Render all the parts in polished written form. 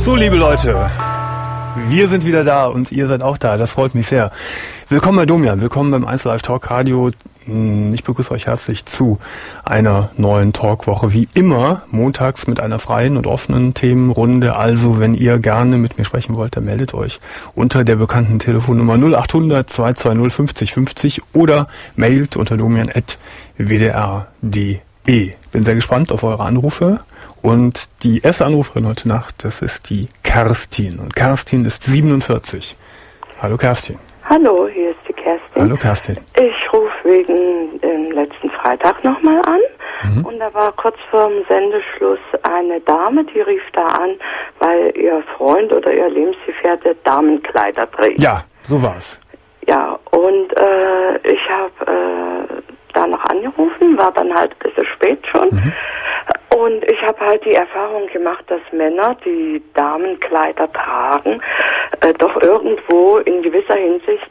So, liebe Leute, wir sind wieder da und ihr seid auch da. Das freut mich sehr. Willkommen bei Domian, willkommen beim 1Live Talk Radio. Ich begrüße euch herzlich zu einer neuen Talkwoche. Wie immer, montags mit einer freien und offenen Themenrunde. Also, wenn ihr gerne mit mir sprechen wollt, dann meldet euch unter der bekannten Telefonnummer 0800 220 50 50 oder mailt unter domian@wdr.de. Bin sehr gespannt auf eure Anrufe. Und die erste Anruferin heute Nacht, das ist die Kerstin. Und Kerstin ist 47. Hallo Kerstin. Hallo, hier ist die Kerstin. Hallo Kerstin. Ich rufe wegen dem letzten Freitag nochmal an. Und da war kurz vorm Sendeschluss eine Dame, die rief da an, weil ihr Freund oder ihr Lebensgefährte Damenkleider trägt. Ja, so war's. Ja, und ich habe da noch angerufen, war dann halt ein bisschen spät schon. Und ich habe halt die Erfahrung gemacht, dass Männer, die Damenkleider tragen, doch irgendwo in gewisser Hinsicht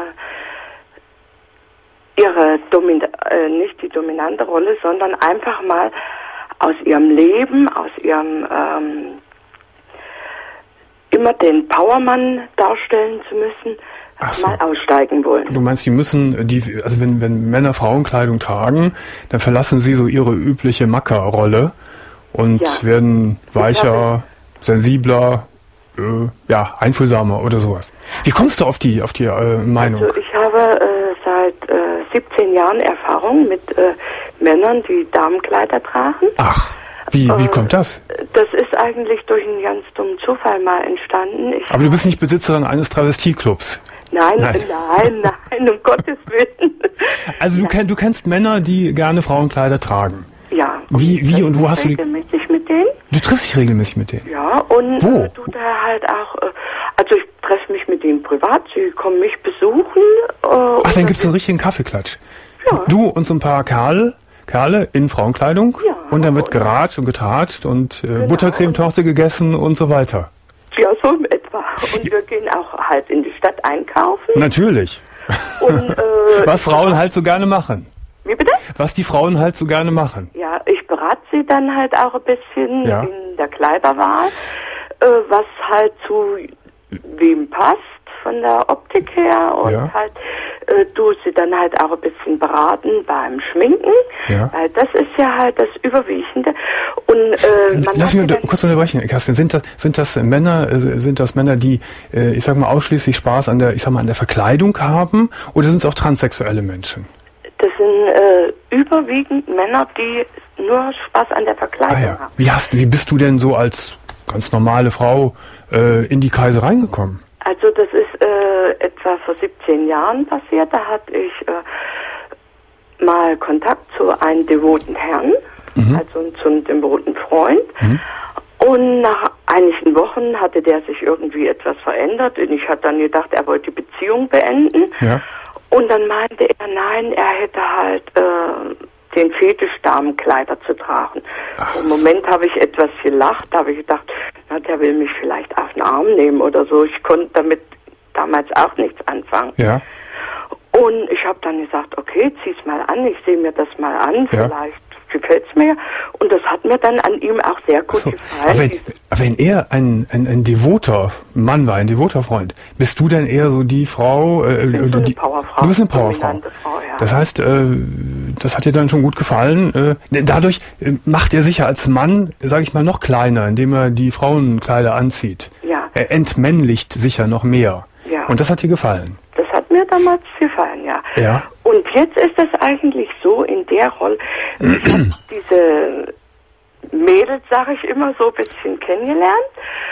ihre nicht die dominante Rolle, sondern einfach mal aus ihrem Leben, aus ihrem immer den Powermann darstellen zu müssen, mal aussteigen wollen. Du meinst, die müssen, also wenn Männer Frauenkleidung tragen, dann verlassen sie so ihre übliche Mackerrolle und werden weicher, sensibler, einfühlsamer oder sowas. Wie kommst du auf die Meinung? Also ich habe seit 17 Jahren Erfahrung mit Männern, die Damenkleider tragen. Ach, wie kommt das? Das ist eigentlich durch einen ganz dummen Zufall mal entstanden. Aber du bist nicht Besitzerin eines Travestieclubs? Nein, um Gottes Willen. Also du kennst Männer, die gerne Frauenkleider tragen? Ja. Wie und wo hast du die? Regelmäßig mit denen? Du triffst dich regelmäßig mit denen? Ja, und wo? Tut er halt auch, also ich treffe mich mit ihnen privat, sie kommen mich besuchen. Ach, dann gibt's einen richtigen Kaffeeklatsch. Ja. Du und so ein paar Kerle in Frauenkleidung? Ja. Und dann wird geratscht und getratscht und Buttercremetorte gegessen und so weiter. Ja, so in etwa. Und wir gehen auch halt in die Stadt einkaufen. Natürlich. Und, was Frauen halt so gerne machen. Wie bitte? Was die Frauen halt so gerne machen. Ja, ich berate sie dann halt auch ein bisschen in der Kleiderwahl, was halt zu wem passt von der Optik her und halt du sie dann halt auch ein bisschen beraten beim Schminken, weil das ist ja halt das Überwiegende. Und lass mich kurz unterbrechen, Kerstin. Sind das Männer, die, ich sag mal, ausschließlich Spaß an der Verkleidung haben, oder sind es auch transsexuelle Menschen? Das sind überwiegend Männer, die nur Spaß an der Verkleidung haben. Wie bist du denn so als ganz normale Frau in die Kreise reingekommen? Also das ist etwa vor 17 Jahren passiert. Da hatte ich mal Kontakt zu einem devoten Herrn, also zu einem devoten Freund. Und nach einigen Wochen hatte der sich irgendwie etwas verändert. Und ich hatte dann gedacht, er wollte die Beziehung beenden. Ja. Und dann meinte er, nein, er hätte halt den Fetisch, Damenkleider zu tragen. Im Moment habe ich etwas gelacht, da habe ich gedacht, na, der will mich vielleicht auf den Arm nehmen oder so. Ich konnte damit damals auch nichts anfangen. Ja. Und ich habe dann gesagt, okay, zieh's mal an, ich sehe mir das mal an, vielleicht gefällt's mir. Und das hat mir dann an ihm auch sehr gut gefallen. Aber wenn er ein devoter Mann war, ein devoter Freund, bist du denn eher so die Frau? Eine Powerfrau. Du bist eine Powerfrau. Frau, ja. Das heißt, das hat dir dann schon gut gefallen. Dadurch macht er sich ja als Mann, sage ich mal, noch kleiner, indem er die Frauenkleider anzieht. Ja. Er entmännlicht sicher noch mehr. Ja. Und das hat dir gefallen? Das hat mir damals gefallen, ja. Und jetzt ist es eigentlich so in der Rolle, ich habe diese Mädels, sage ich immer, so ein bisschen kennengelernt,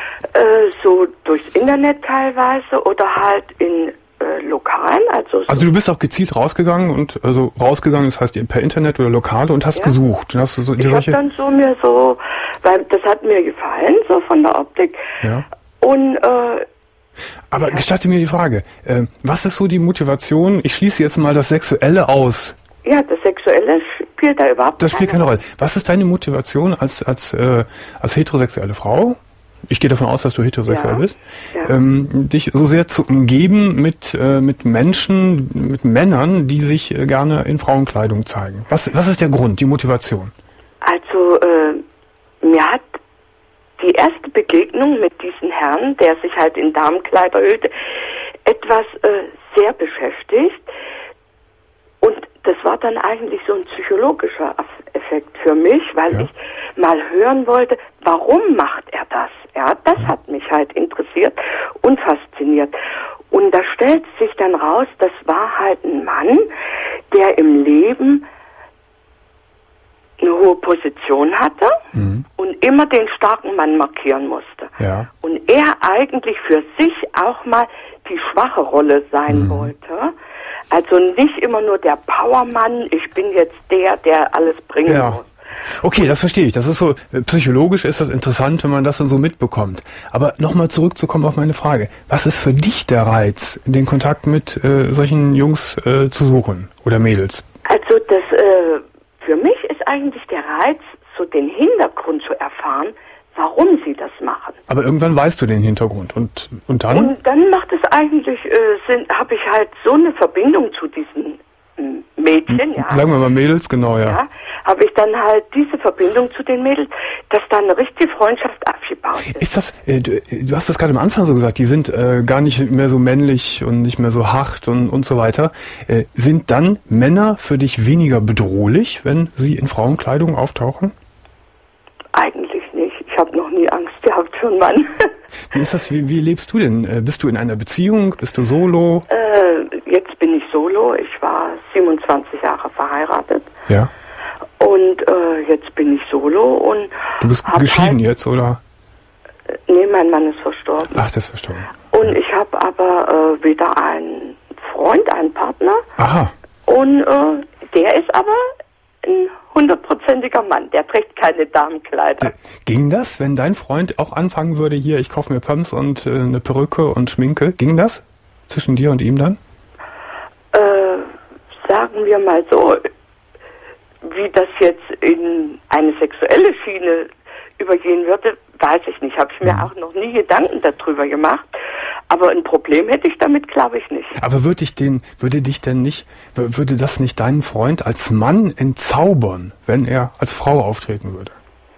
so durchs Internet teilweise oder halt in Lokalen. Also du bist auch gezielt rausgegangen das heißt per Internet oder Lokale und hast gesucht. Hast du ich habe dann weil das hat mir gefallen, so von der Optik. Ja. Und aber gestatte mir die Frage, was ist so die Motivation? Ich schließe jetzt mal das Sexuelle aus. Ja, das Sexuelle spielt da überhaupt Das spielt keine Rolle. Was ist deine Motivation als heterosexuelle Frau? Ich gehe davon aus, dass du heterosexuell bist. Ja. Dich so sehr zu umgeben mit Menschen, mit Männern, die sich gerne in Frauenkleidung zeigen. Was ist der Grund, die Motivation? Also mir hat die erste Begegnung mit diesem Herrn, der sich halt in Damenkleider hüllte, etwas sehr beschäftigt. Und das war dann eigentlich so ein psychologischer Effekt für mich, weil ich mal hören wollte, warum macht er das? Ja, das hat mich halt interessiert und fasziniert. Und da stellt sich dann raus, das war halt ein Mann, der im Leben eine hohe Position hatte und immer den starken Mann markieren musste. Ja. Und er eigentlich für sich auch mal die schwache Rolle sein wollte. Also nicht immer nur der Powermann, ich bin jetzt der alles bringen muss. Okay, das verstehe ich. Das ist so, psychologisch ist das interessant, wenn man das dann so mitbekommt. Aber nochmal zurückzukommen auf meine Frage. Was ist für dich der Reiz, den Kontakt mit solchen Jungs zu suchen oder Mädels? Also das, für mich ist eigentlich der Reiz, so den Hintergrund zu erfahren, warum sie das machen. Aber irgendwann weißt du den Hintergrund und dann? Und dann macht es eigentlich habe ich halt so eine Verbindung zu diesen Mädchen, Sagen wir mal Mädels, genau, ja. Habe ich dann halt diese Verbindung zu den Mädels, dass da eine richtige Freundschaft aufgebaut ist. Ist das, du hast das gerade am Anfang so gesagt, die sind gar nicht mehr so männlich und nicht mehr so hart und so weiter. Sind dann Männer für dich weniger bedrohlich, wenn sie in Frauenkleidung auftauchen? Eigentlich nicht. Ich habe noch nie Angst gehabt für einen Mann. Wie ist das? Wie lebst du denn? Bist du in einer Beziehung? Bist du solo? Jetzt bin ich solo. Ich war 27 Jahre verheiratet. Ja. Und jetzt bin ich solo und... Du bist geschieden jetzt, oder? Nee, mein Mann ist verstorben. Ach, der ist verstorben. Und ich habe aber weder einen Freund, einen Partner. Aha. Und der ist aber ein 100%iger Mann. Der trägt keine Damenkleider. Ging das, wenn dein Freund auch anfangen würde, hier, ich kaufe mir Pumps und eine Perücke und Schminke? Ging das zwischen dir und ihm dann? Sagen wir mal so, wie das jetzt in eine sexuelle Schiene übergehen würde, weiß ich nicht. Habe ich mir auch noch nie Gedanken darüber gemacht. Aber ein Problem hätte ich damit, glaube ich, nicht. Aber würde das nicht deinen Freund als Mann entzaubern, wenn er als Frau auftreten würde?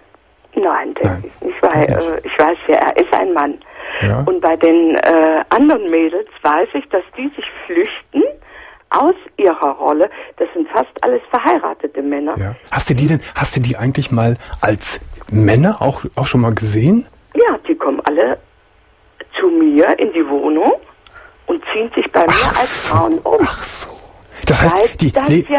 Nein, denke ich nicht, weil ich weiß ja, er ist ein Mann. Ja. Und bei den anderen Mädels weiß ich, dass die sich flüchten aus ihrer Rolle. Das sind fast alles verheiratete Männer. Ja. Hast du die eigentlich mal als Männer auch schon mal gesehen? Ja, die kommen alle zu mir in die Wohnung und ziehen sich bei mir als Frauen um. Ach so. Das heißt,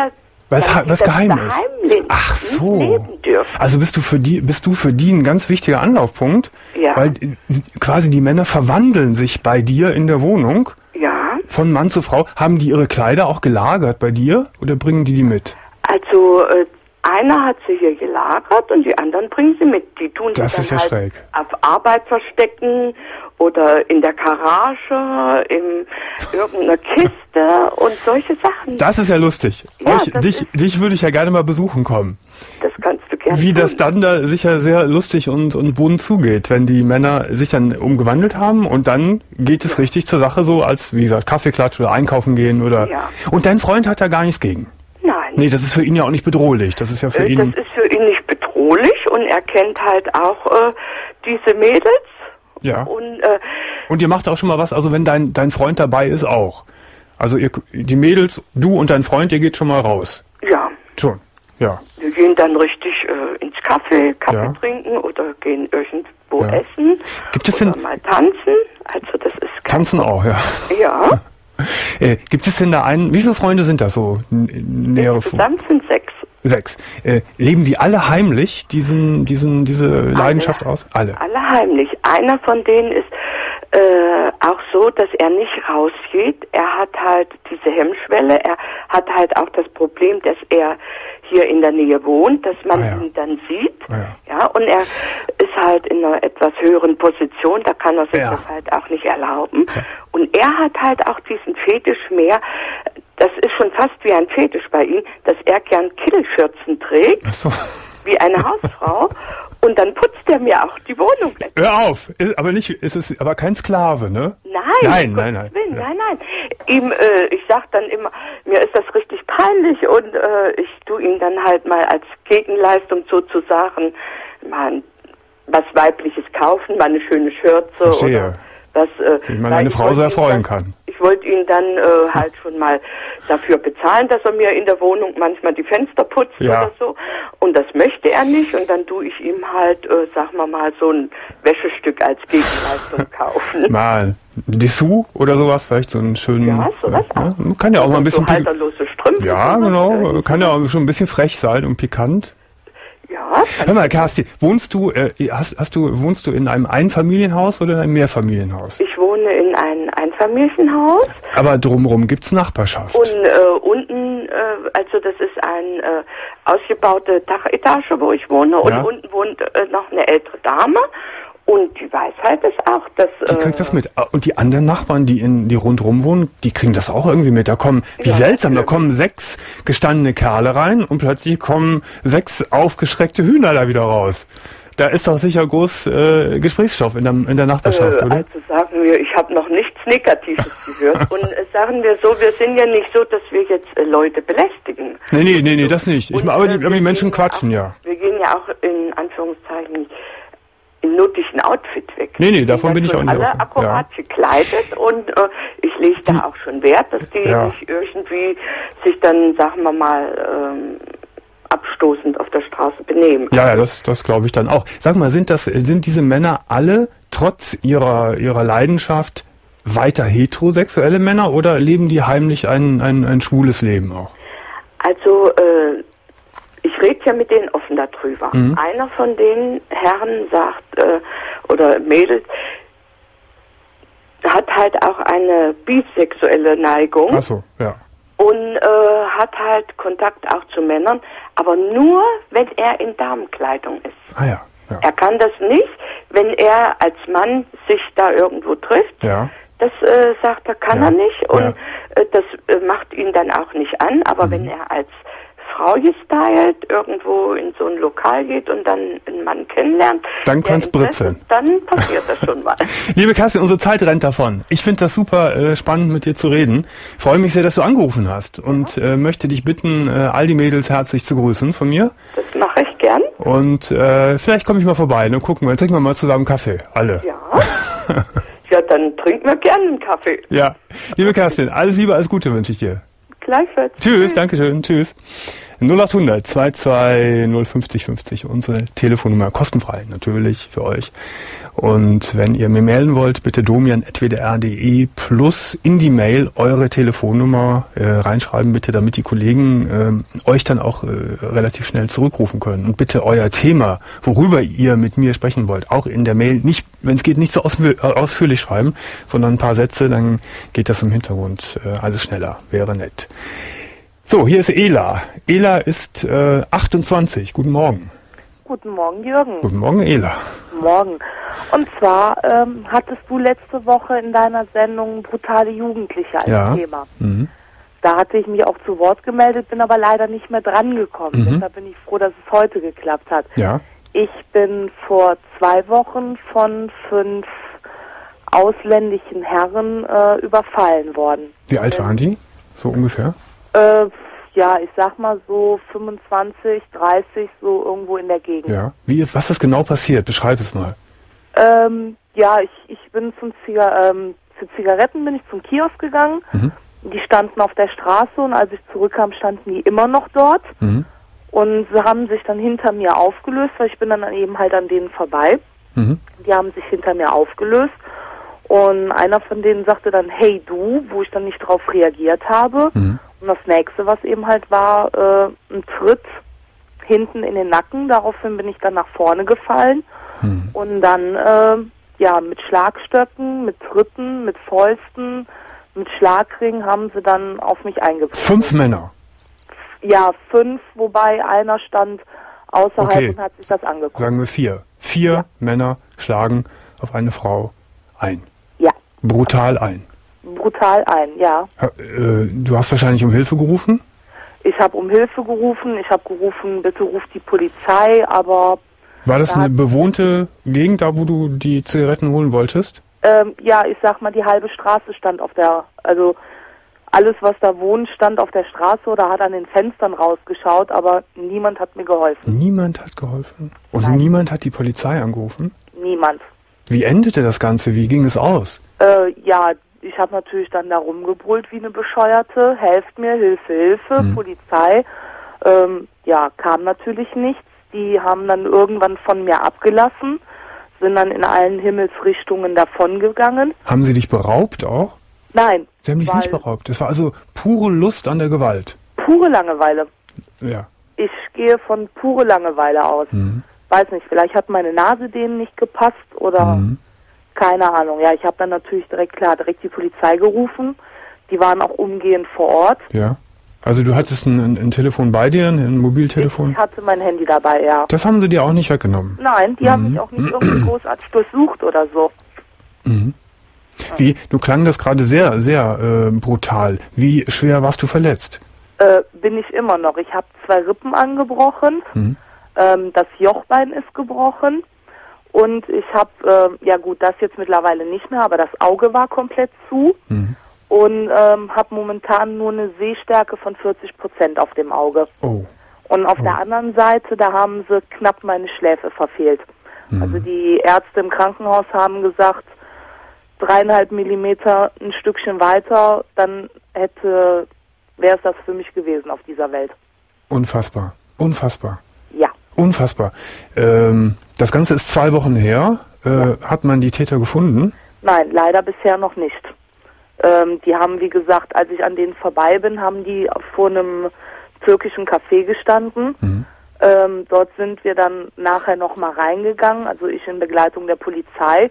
was geheim ist. Ach so. Also bist du für die ein ganz wichtiger Anlaufpunkt, weil quasi die Männer verwandeln sich bei dir in der Wohnung. Ja. Von Mann zu Frau. Haben die ihre Kleider auch gelagert bei dir oder bringen die mit? Also einer hat sie hier gelagert und die anderen bringen sie mit. Die tun das sie dann ist ja halt schräg. auf Arbeit verstecken oder in der Garage, in irgendeiner Kiste und solche Sachen. Das ist ja lustig. Ja, dich würde ich ja gerne mal besuchen kommen. Das kannst du gerne Wie tun. das dann da sicher sehr lustig und bunt zugeht, wenn die Männer sich dann umgewandelt haben und dann geht es richtig zur Sache, so als, wie gesagt, Kaffeeklatsch oder einkaufen gehen oder... Ja. Und dein Freund hat da gar nichts gegen? Nein. Nee, das ist für ihn ja auch nicht bedrohlich. Das ist ja für ihn... Das ist für ihn nicht bedrohlich und er kennt halt auch diese Mädels. Ja. Und ihr macht auch schon mal was, also wenn dein Freund dabei ist auch. Also die Mädels, du und dein Freund, ihr geht schon mal raus. Ja. Schon, ja. Wir gehen dann richtig ins Kaffee trinken oder gehen irgendwo essen. Gibt es oder denn mal tanzen. Also das ist tanzen auch, ja. Ja. Gibt es denn da wie viele Freunde sind das so? Nähere Insgesamt sind 6. 6. Leben die alle heimlich diese Leidenschaft aus? Alle heimlich. Einer von denen ist auch so, dass er nicht rausgeht. Er hat halt diese Hemmschwelle. Er hat halt auch das Problem, dass er hier in der Nähe wohnt, dass man ihn dann sieht. Ja, und er ist halt in einer etwas höheren Position. Da kann er sich das halt auch nicht erlauben. Ja. Und er hat halt auch diesen Fetisch mehr. Das ist schon fast wie ein Fetisch bei ihm, dass er gern Kittelschürzen trägt. Ach so. Wie eine Hausfrau. Und dann putzt er mir auch die Wohnung weg. Hör auf! Es ist aber kein Sklave, ne? Nein. Nein. Ich sag dann immer, mir ist das richtig peinlich und ich tue ihm dann halt mal als Gegenleistung sozusagen mal was Weibliches kaufen, mal eine schöne Schürze. Verstehe. Oder was, wie man eine Frau so erfreuen kann. Ich wollte ihn dann halt schon mal dafür bezahlen, dass er mir in der Wohnung manchmal die Fenster putzt oder so. Und das möchte er nicht. Und dann tue ich ihm halt, sagen wir mal, so ein Wäschestück als Gegenleistung kaufen. Mal Dessous oder sowas, vielleicht so einen schönen... Ja, sowas auch. Ja, kann ja auch mal ein bisschen... So halterlose Strümpfe. Ja, genau. Kann ja auch schon ein bisschen frech sein und pikant. Ja. Hör mal, Kerstin, wohnst du in einem Einfamilienhaus oder in einem Mehrfamilienhaus? Ich wohne in einem Einfamilienhaus. Aber drumherum gibt's Nachbarschaft. Und unten, also das ist eine ausgebaute Dachetage, wo ich wohne. Und unten wohnt noch eine ältere Dame. Und die Weisheit ist auch, dass... Die kriegt das mit. Und die anderen Nachbarn, die rundherum wohnen, die kriegen das auch irgendwie mit. Da kommen, wie seltsam, da kommen 6 gestandene Kerle rein und plötzlich kommen 6 aufgeschreckte Hühner da wieder raus. Da ist doch sicher groß Gesprächsstoff in der Nachbarschaft, oder? Also sagen wir, ich habe noch nichts Negatives gehört. Und sagen wir so, wir sind ja nicht so, dass wir jetzt Leute belästigen. Nee, das nicht. Aber die Menschen quatschen, ja. Wir gehen ja auch in Anführungszeichen im nötigen Outfit weg. Nee, davon bin ich auch nicht alle akkurat gekleidet und ich lege da auch schon Wert, dass die nicht irgendwie sich dann, sagen wir mal, abstoßend auf der Straße benehmen. Ja, das glaube ich dann auch. Sag mal, sind diese Männer alle trotz ihrer Leidenschaft weiter heterosexuelle Männer oder leben die heimlich ein schwules Leben auch? Also, ich rede ja mit denen offen darüber. Einer von den Herren sagt, oder Mädels, hat halt auch eine bisexuelle Neigung. Ach so, ja. Und hat halt Kontakt auch zu Männern, aber nur, wenn er in Damenkleidung ist. Ah ja. Er kann das nicht, wenn er als Mann sich da irgendwo trifft. Ja. Das sagt er, kann er nicht. Und das macht ihn dann auch nicht an. Aber wenn er als Frau gestylt irgendwo in so ein Lokal geht und dann einen Mann kennenlernt, dann kann's britzeln. Dann passiert das schon mal. Liebe Kerstin, unsere Zeit rennt davon. Ich finde das super spannend, mit dir zu reden. Ich freue mich sehr, dass du angerufen hast und möchte dich bitten, all die Mädels herzlich zu grüßen von mir. Das mache ich gern. Und vielleicht komme ich mal vorbei, dann trinken wir mal zusammen Kaffee, alle. Ja. Ja, dann trinken wir gerne einen Kaffee. Ja. Liebe Kerstin, alles Liebe, alles Gute wünsche ich dir. Gleichfalls. Tschüss, Dankeschön, tschüss. 0800 22 050 50, unsere Telefonnummer, kostenfrei natürlich für euch. Und wenn ihr mir melden wollt, bitte domian@wdr.de plus in die Mail eure Telefonnummer reinschreiben, bitte, damit die Kollegen euch dann auch relativ schnell zurückrufen können. Und bitte euer Thema, worüber ihr mit mir sprechen wollt, auch in der Mail, nicht, wenn es geht, nicht so ausführlich schreiben, sondern ein paar Sätze, dann geht das im Hintergrund alles schneller, wäre nett. So, hier ist Ela. Ela ist 28. Guten Morgen. Guten Morgen, Jürgen. Guten Morgen, Ela. Guten Morgen. Und zwar hattest du letzte Woche in deiner Sendung brutale Jugendliche als Thema. Mhm. Da hatte ich mich auch zu Wort gemeldet, bin aber leider nicht mehr dran gekommen. Mhm. Deshalb bin ich froh, dass es heute geklappt hat. Ja. Ich bin vor 2 Wochen von 5 ausländischen Herren überfallen worden. Wie alt waren die? So ungefähr? Ja, ich sag mal so 25, 30, so irgendwo in der Gegend. Ja. Was ist genau passiert? Beschreib es mal. Ja, ich bin für Zigaretten bin ich zum Kiosk gegangen. Mhm. Die standen auf der Straße und als ich zurückkam, standen die immer noch dort. Mhm. Und sie haben sich dann hinter mir aufgelöst, weil ich bin dann eben halt an denen vorbei. Mhm. Die haben sich hinter mir aufgelöst. Und einer von denen sagte dann, hey du, wo ich dann nicht drauf reagiert habe. Mhm. Und das nächste, was eben halt war, ein Tritt hinten in den Nacken. Daraufhin bin ich dann nach vorne gefallen. Mhm. Und dann, mit Schlagstöcken, mit Tritten, mit Fäusten, mit Schlagringen haben sie dann auf mich eingeprügelt. 5 Männer? Ja, 5, wobei einer stand außerhalb und hat sich das angeguckt. Sagen wir 4. 4 Männer schlagen auf eine Frau ein. Ja. Brutal ein. Brutal ein, ja. Du hast wahrscheinlich um Hilfe gerufen? Ich habe um Hilfe gerufen. Ich habe gerufen, bitte ruft die Polizei, aber... War das eine bewohnte Gegend, da wo du die Zigaretten holen wolltest? Ja, ich sag mal, die halbe Straße stand auf der... Also alles, was da wohnt, stand auf der Straße oder hat an den Fenstern rausgeschaut, aber niemand hat mir geholfen. Niemand hat geholfen? Und Nein. Niemand hat die Polizei angerufen? Niemand. Wie endete das Ganze? Wie ging es aus? Ja, ich habe natürlich dann da rumgebrüllt wie eine Bescheuerte. Helft mir, Hilfe, Hilfe, Polizei. Ja, kam natürlich nichts. Die haben dann irgendwann von mir abgelassen, sind dann in allen Himmelsrichtungen davongegangen. Haben sie dich beraubt auch? Nein. Sie haben dich nicht beraubt. Es war also pure Lust an der Gewalt. Pure Langeweile. Ja. Ich gehe von pure Langeweile aus. Weiß nicht, vielleicht hat meine Nase denen nicht gepasst oder keine Ahnung. Ja, ich habe dann natürlich direkt die Polizei gerufen. Die waren auch umgehend vor Ort. Ja. Also du hattest ein Telefon bei dir, ein Mobiltelefon? Ich hatte mein Handy dabei, ja. Das haben sie dir auch nicht weggenommen? Nein, die haben mich auch nicht irgendwie großartig durchsucht oder so. Wie? Du klang das gerade sehr, sehr brutal. Wie schwer warst du verletzt? Bin ich immer noch. Ich habe 2 Rippen angebrochen. Das Jochbein ist gebrochen. Und ich habe, ja gut, das jetzt mittlerweile nicht mehr, aber das Auge war komplett zu. Und habe momentan nur eine Sehstärke von 40% auf dem Auge. Oh. Und auf der anderen Seite, da haben sie knapp meine Schläfe verfehlt. Also die Ärzte im Krankenhaus haben gesagt, 3,5 Millimeter ein Stückchen weiter, dann wäre es das für mich gewesen auf dieser Welt. Unfassbar. Unfassbar. Ja. Unfassbar. Das Ganze ist 2 Wochen her. Hat man die Täter gefunden? Nein, leider bisher noch nicht. Die haben, wie gesagt, als ich an denen vorbei bin, haben die vor einem türkischen Café gestanden. Dort sind wir dann nachher nochmal reingegangen, also ich in Begleitung der Polizei.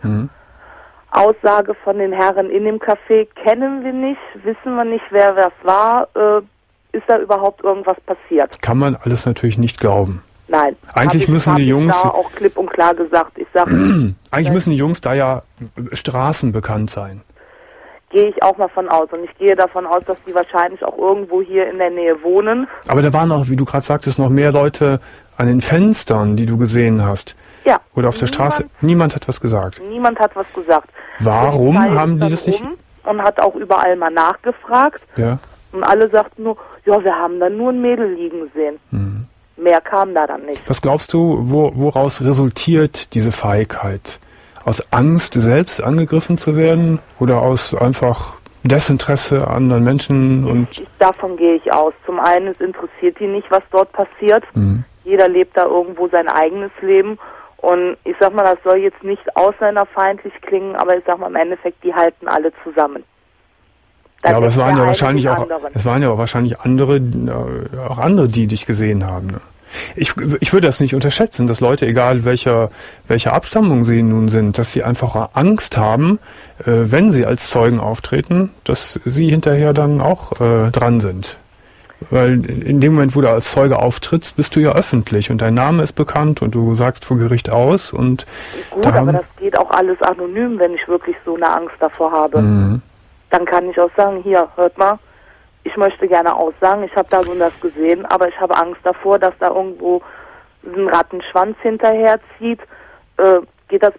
Aussage von den Herren in dem Café kennen wir nicht, wissen wir nicht, wer das war. Ist da überhaupt irgendwas passiert? Kann man alles natürlich nicht glauben. Nein. Eigentlich müssen die Jungs da auch klipp und klar gesagt. Ich sag, eigentlich müssen die Jungs da ja straßenbekannt sein. Gehe ich auch mal von aus. Und ich gehe davon aus, dass die wahrscheinlich auch irgendwo hier in der Nähe wohnen. Aber da waren noch, wie du gerade sagtest, noch mehr Leute an den Fenstern, die du gesehen hast. Ja. Oder auf der Straße. Niemand hat was gesagt. Niemand hat was gesagt. Warum haben die das nicht? Und hat auch überall mal nachgefragt. Ja. Und alle sagten nur, ja, wir haben da nur ein Mädel liegen sehen. Mehr kam da dann nicht. Was glaubst du, woraus resultiert diese Feigheit? Aus Angst, selbst angegriffen zu werden? Oder aus einfach Desinteresse an anderen Menschen? Und davon gehe ich aus. Zum einen, es interessiert die nicht, was dort passiert. Jeder lebt da irgendwo sein eigenes Leben. Und ich sag mal, das soll jetzt nicht ausländerfeindlich klingen, aber ich sag mal, im Endeffekt, die halten alle zusammen. Ja, aber es waren ja wahrscheinlich auch andere, auch andere, die dich gesehen haben. Ne? Ich würde das nicht unterschätzen, dass Leute, egal welcher Abstammung sie nun sind, dass sie einfach Angst haben, wenn sie als Zeugen auftreten, dass sie hinterher dann auch dran sind. Weil in dem Moment, wo du als Zeuge auftrittst, bist du ja öffentlich und dein Name ist bekannt und du sagst vor Gericht aus. Und gut, aber das geht auch alles anonym, wenn ich wirklich so eine Angst davor habe. Dann kann ich auch sagen, hier, hört mal, ich möchte gerne aussagen, ich habe da so und das gesehen, aber ich habe Angst davor, dass da irgendwo ein Rattenschwanz hinterherzieht. Geht das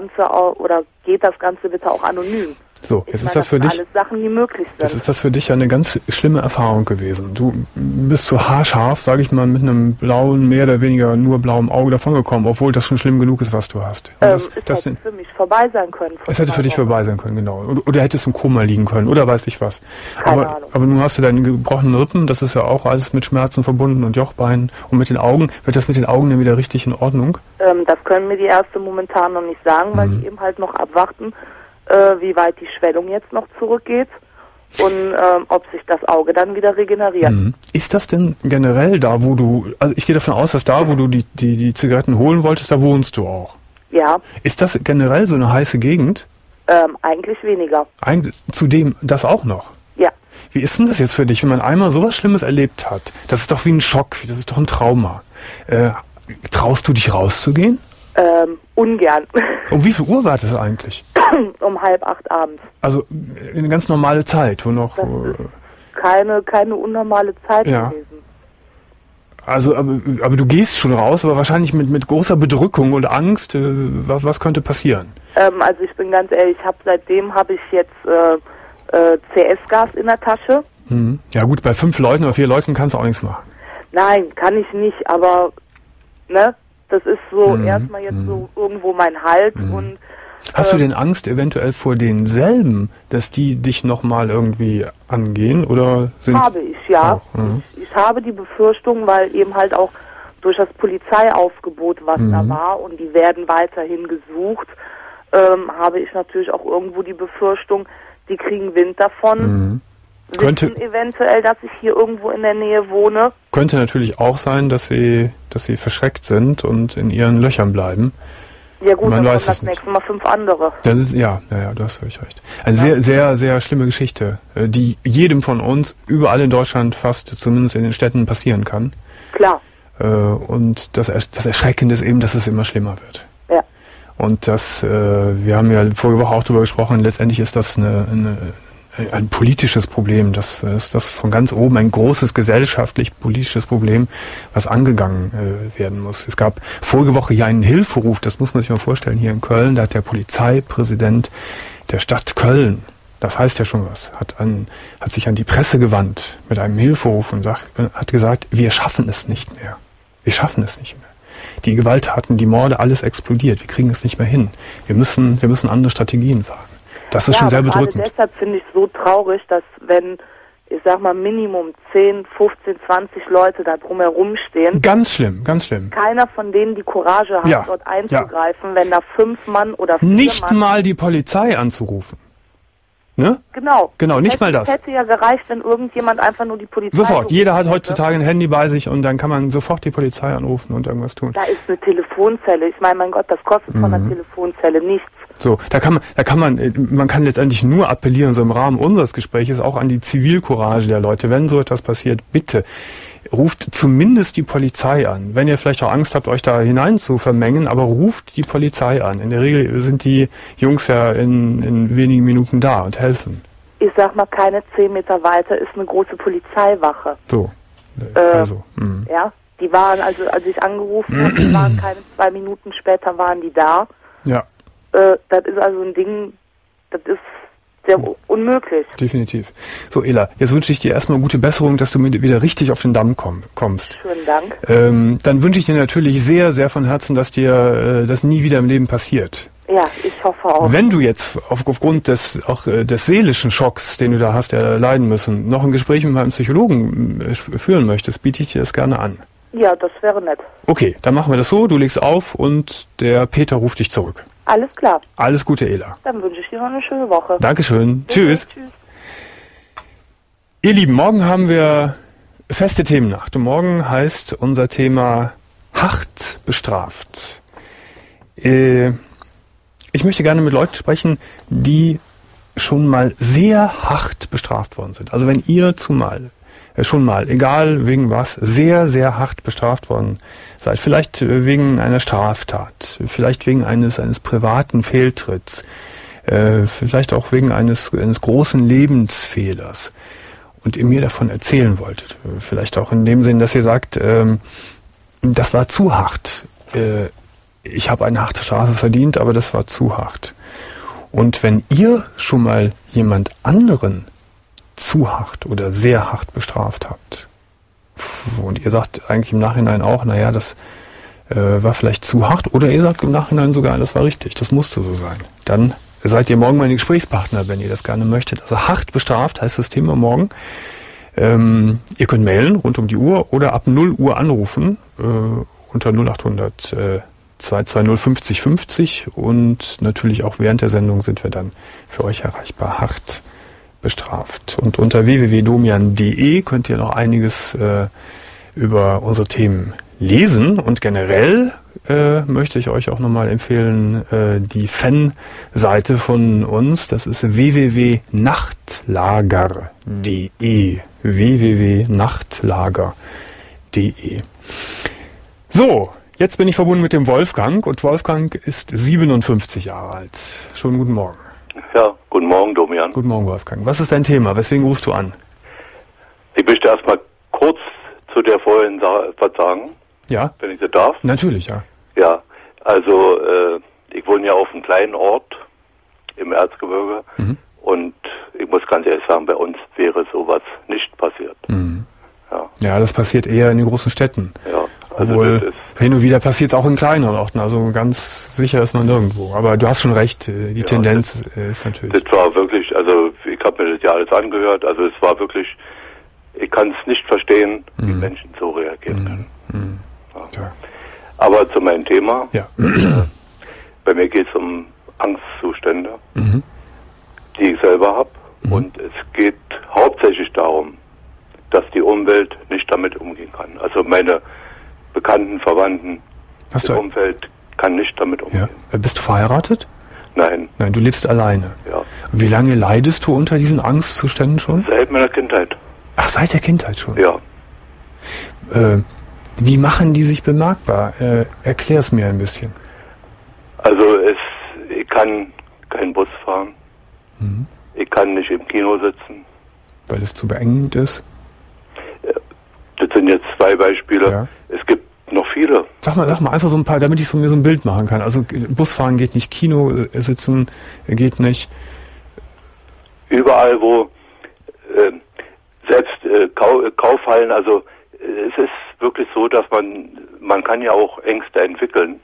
Ganze bitte auch anonym? So, jetzt ist das für dich alles Sachen, die möglich sind. Jetzt ist das für dich ja eine ganz schlimme Erfahrung gewesen. Du bist so haarscharf, sage ich mal, mit einem blauen, mehr oder weniger nur blauem Auge davongekommen, obwohl das schon schlimm genug ist, was du hast. Es hätte für mich vorbei sein können. Es hätte für dich vorbei sein können, genau. Oder hättest im Koma liegen können, oder weiß ich was. Keine Ahnung. Aber nun hast du deine gebrochenen Rippen, das ist ja auch alles mit Schmerzen verbunden und Jochbeinen. Und mit den Augen, wird das mit den Augen dann wieder richtig in Ordnung? Das können mir die Ärzte momentan noch nicht sagen, weil die eben halt noch abwarten, wie weit die Schwellung jetzt noch zurückgeht und ob sich das Auge dann wieder regeneriert. Ist das denn generell da, wo du, also ich gehe davon aus, dass da, wo du die Zigaretten holen wolltest, da wohnst du auch? Ja. Ist das generell so eine heiße Gegend? Eigentlich weniger. Zudem das auch noch? Ja. Wie ist denn das jetzt für dich, wenn man einmal sowas Schlimmes erlebt hat? Das ist doch wie ein Schock, das ist doch ein Trauma. Traust du dich rauszugehen? Ungern. Um wie viel Uhr war das eigentlich? Um 7:30 abends. Also eine ganz normale Zeit, wo noch... Das ist keine unnormale Zeit gewesen. Also, aber du gehst schon raus, aber wahrscheinlich mit großer Bedrückung und Angst. Was könnte passieren? Also ich bin ganz ehrlich, seitdem habe ich jetzt CS-Gas in der Tasche. Ja gut, bei 5 Leuten oder 4 Leuten kannst du auch nichts machen. Nein, kann ich nicht, aber ne, das ist so erstmal jetzt so irgendwo mein Halt und hast du denn Angst eventuell vor denselben, dass die dich nochmal irgendwie angehen oder sind... Habe ich, ja. Ich habe die Befürchtung, weil eben halt auch durch das Polizeiaufgebot, was da war, und die werden weiterhin gesucht, habe ich natürlich auch irgendwo die Befürchtung, die kriegen Wind davon, wissen eventuell, dass ich hier irgendwo in der Nähe wohne. Könnte natürlich auch sein, dass sie verschreckt sind und in ihren Löchern bleiben. Ja gut, man dann weiß kommen das nächste Mal 5 andere. Das ist, ja, du hast völlig recht. Eine sehr, sehr, sehr schlimme Geschichte, die jedem von uns überall in Deutschland fast, zumindest in den Städten, passieren kann. Klar. Und das Erschreckende ist eben, dass es immer schlimmer wird. Ja. Und wir haben ja vorige Woche auch darüber gesprochen, letztendlich ist das ein politisches Problem. Das ist das von ganz oben ein großes gesellschaftlich-politisches Problem, was angegangen werden muss. Es gab vorige Woche ja einen Hilferuf, das muss man sich mal vorstellen, hier in Köln. Da hat der Polizeipräsident der Stadt Köln, das heißt ja schon was, hat sich an die Presse gewandt mit einem Hilferuf und hat gesagt, wir schaffen es nicht mehr. Wir schaffen es nicht mehr. Die Gewalttaten, die Morde, alles explodiert. Wir kriegen es nicht mehr hin. Wir müssen andere Strategien fahren. Das ist schon sehr bedrückend. Deshalb finde ich es so traurig, dass wenn, ich sag mal, Minimum 10, 15, 20 Leute da drumherum stehen. Ganz schlimm, ganz schlimm. Keiner von denen die Courage hat, dort einzugreifen, wenn da 5 Mann oder 4 nicht Mann... mal die Polizei anzurufen. Ne? Genau, nicht mal das. Es hätte ja gereicht, wenn irgendjemand einfach nur die Polizei... Sofort, jeder hat heutzutage ein Handy bei sich und dann kann man sofort die Polizei anrufen und irgendwas tun. Da ist eine Telefonzelle. Ich meine, mein Gott, das kostet von einer Telefonzelle nichts. So, man kann letztendlich nur appellieren, so im Rahmen unseres Gesprächs, auch an die Zivilcourage der Leute. Wenn so etwas passiert, bitte ruft zumindest die Polizei an. Wenn ihr vielleicht auch Angst habt, euch da hinein zu vermengen, aber ruft die Polizei an. In der Regel sind die Jungs ja in wenigen Minuten da und helfen. Ich sag mal, keine 10 Meter weiter ist eine große Polizeiwache. So, Ja, die waren, also als ich angerufen habe, die waren keine 2 Minuten später waren die da. Ja. Das ist also ein Ding, das ist sehr unmöglich. Definitiv. So, Ela, jetzt wünsche ich dir erstmal gute Besserung, dass du wieder richtig auf den Damm kommst. Schönen Dank. Dann wünsche ich dir natürlich sehr, sehr von Herzen, dass dir das nie wieder im Leben passiert. Ja, ich hoffe auch. Wenn du jetzt aufgrund des seelischen Schocks, den du da hast erleiden müssen, noch ein Gespräch mit meinem Psychologen führen möchtest, biete ich dir das gerne an. Ja, das wäre nett. Okay, dann machen wir das so. Du legst auf und der Peter ruft dich zurück. Alles klar. Alles Gute, Ela. Dann wünsche ich dir noch eine schöne Woche. Dankeschön. Tschüss. Tschüss. Ihr Lieben, morgen haben wir feste Themennacht. Und morgen heißt unser Thema hart bestraft. Ich möchte gerne mit Leuten sprechen, die schon mal sehr hart bestraft worden sind. Also wenn ihr schon mal, egal wegen was, sehr, sehr hart bestraft worden seid. Vielleicht wegen einer Straftat, vielleicht wegen eines privaten Fehltritts, vielleicht auch wegen eines großen Lebensfehlers und ihr mir davon erzählen wolltet. Vielleicht auch in dem Sinn, dass ihr sagt, das war zu hart. Ich habe eine harte Strafe verdient, aber das war zu hart. Und wenn ihr schon mal jemand anderen zu hart oder sehr hart bestraft habt und ihr sagt eigentlich im Nachhinein auch, naja, das war vielleicht zu hart, oder ihr sagt im Nachhinein sogar, das war richtig, das musste so sein, dann seid ihr morgen meine Gesprächspartner, wenn ihr das gerne möchtet. Also hart bestraft heißt das Thema morgen. Ihr könnt mailen rund um die Uhr oder ab 0 Uhr anrufen unter 0800 220 50 50 und natürlich auch während der Sendung sind wir dann für euch erreichbar. Hart bestraft. Und unter www.domian.de könnt ihr noch einiges über unsere Themen lesen. Und generell möchte ich euch auch nochmal empfehlen, die Fanseite von uns. Das ist www.nachtlager.de. www.nachtlager.de. So, jetzt bin ich verbunden mit dem Wolfgang und Wolfgang ist 57 Jahre alt. Schönen guten Morgen. Ja, guten Morgen, Domian. Guten Morgen, Wolfgang. Was ist dein Thema? Weswegen rufst du an? Ich möchte erstmal kurz zu der vorhin was sagen. Ja? Wenn ich das darf. Natürlich, ja. Ja, also ich wohne ja auf einem kleinen Ort im Erzgebirge und ich muss ganz ehrlich sagen, bei uns wäre sowas nicht passiert. Ja, das passiert eher in den großen Städten. Ja, also obwohl hin und wieder passiert es auch in kleineren Orten, also ganz sicher ist man nirgendwo. Aber du hast schon recht, die Tendenz ist natürlich... Das war wirklich, also ich habe mir das ja alles angehört, also es war wirklich, ich kann es nicht verstehen, wie Menschen so reagieren können. Ja. Aber zu meinem Thema, bei mir geht es um Angstzustände, die ich selber habe. Und es geht hauptsächlich darum, dass die Umwelt nicht damit umgehen kann. Also meine Bekannten, Verwandten, das Umfeld kann nicht damit umgehen. Ja. Bist du verheiratet? Nein. Nein, du lebst alleine. Ja. Wie lange leidest du unter diesen Angstzuständen schon? Seit meiner Kindheit. Ach, seit der Kindheit schon? Ja. Wie machen die sich bemerkbar? Erklär es mir ein bisschen. Also ich kann keinen Bus fahren. Ich kann nicht im Kino sitzen. Weil es zu beengend ist? Das sind jetzt 2 Beispiele. Ja. Es gibt noch viele. Sag mal einfach so ein paar, damit ich mir so ein Bild machen kann. Also Busfahren geht nicht, Kino sitzen geht nicht. Überall, wo selbst Kaufhallen, also es ist wirklich so, dass man kann ja auch Ängste entwickeln,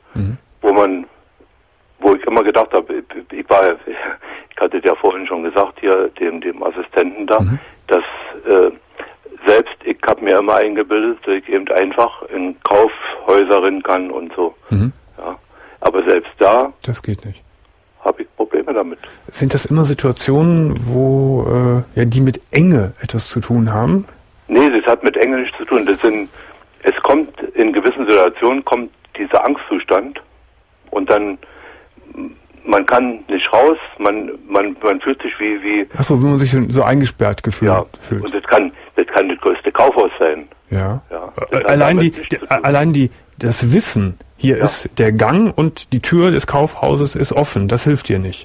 wo ich immer gedacht habe, ich hatte ja vorhin schon gesagt, hier dem Assistenten da, dass selbst ich habe mir immer eingebildet, dass ich eben einfach in Kaufhäuser rennen kann und so. Ja. Aber selbst da... Das geht nicht. Habe ich Probleme damit. Sind das immer Situationen, wo die mit Enge etwas zu tun haben? Nee, das hat mit Enge nichts zu tun. Es kommt in gewissen Situationen dieser Angstzustand und dann man kann nicht raus, man fühlt sich wie... Achso, wenn man sich so eingesperrt fühlt. Ja, und das kann das größte Kaufhaus sein. Ja. Allein das Wissen, hier ist der Gang und die Tür des Kaufhauses ist offen, das hilft dir nicht.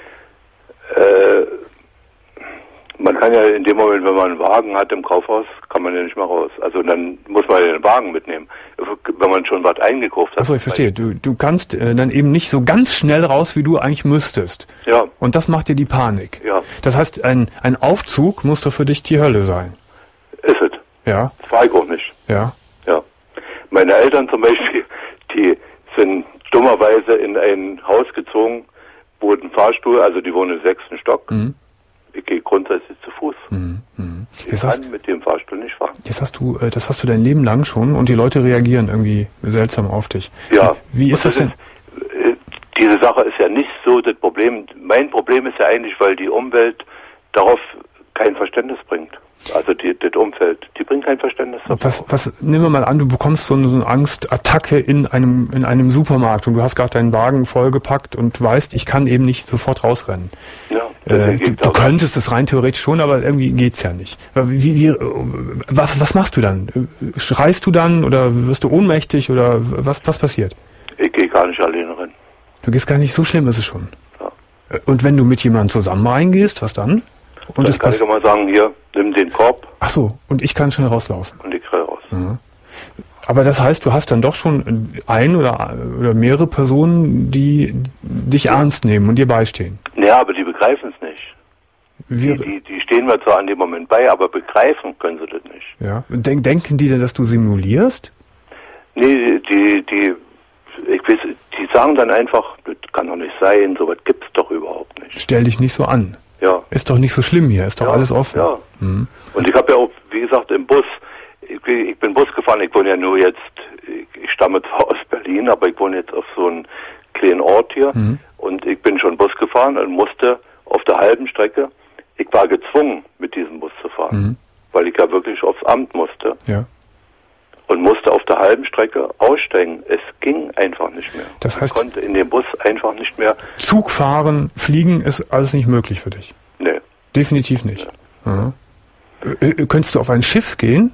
Man kann ja in dem Moment, wenn man einen Wagen hat im Kaufhaus, kann man ja nicht mehr raus. Also dann muss man ja den Wagen mitnehmen, wenn man schon was eingekauft hat. Achso, ich verstehe. Du kannst dann eben nicht so ganz schnell raus, wie du eigentlich müsstest. Ja. Und das macht dir die Panik. Ja. Das heißt, ein Aufzug muss doch für dich die Hölle sein. Ist es. Ja. Das war ich auch nicht. Ja. Ja. Meine Eltern zum Beispiel, die sind dummerweise in ein Haus gezogen, wo ein Fahrstuhl, also die wohnen im 6. Stock. Ich gehe grundsätzlich zu Fuß. Ich kann mit dem Fahrstuhl nicht fahren. Das hast du dein Leben lang schon und die Leute reagieren irgendwie seltsam auf dich. Ja. Wie ist das denn? Diese Sache ist ja nicht so das Problem. Mein Problem ist ja eigentlich, weil die Umwelt darauf kein Verständnis bringt. Also das Umfeld, die bringt kein Verständnis darauf. Nehmen wir mal an, du bekommst so eine Angstattacke in einem Supermarkt und du hast gerade deinen Wagen vollgepackt und weißt, ich kann eben nicht sofort rausrennen. Ja. Du könntest es rein theoretisch schon, aber irgendwie geht's ja nicht. Was machst du dann? Schreist du dann oder wirst du ohnmächtig oder was passiert? Ich gehe gar nicht alleine rein. Du gehst gar nicht, so schlimm ist es schon. Ja. Und wenn du mit jemandem zusammen reingehst, was dann? Und dann kann ich immer sagen, hier, nimm den Korb. Ach so, und ich kann schnell rauslaufen. Und ich kriege raus. Mhm. Aber das heißt, du hast dann doch schon ein oder mehrere Personen, die dich ernst nehmen und dir beistehen. Ja, aber die begreifen es nicht. Die stehen mir zwar an dem Moment bei, aber begreifen können sie das nicht. Ja. Denken die denn, dass du simulierst? Nee, die sagen dann einfach, das kann doch nicht sein, sowas gibt's doch überhaupt nicht. Stell dich nicht so an. Ja. Ist doch nicht so schlimm hier, ist doch alles offen. Ja. Und ich habe ja auch, wie gesagt, im Bus, ich bin Bus gefahren, ich wohne ja nur jetzt, ich stamme zwar aus Berlin, aber ich wohne jetzt auf so einem kleinen Ort hier und ich bin schon Bus gefahren und musste auf der halben Strecke, ich war gezwungen, mit diesem Bus zu fahren, weil ich ja wirklich aufs Amt musste. Ja. Und musste auf der halben Strecke aussteigen. Es ging einfach nicht mehr. Das heißt, ich konnte in dem Bus einfach nicht mehr... Zug fahren, fliegen ist alles nicht möglich für dich? Nee. Definitiv nicht? Nee. Könntest du auf ein Schiff gehen?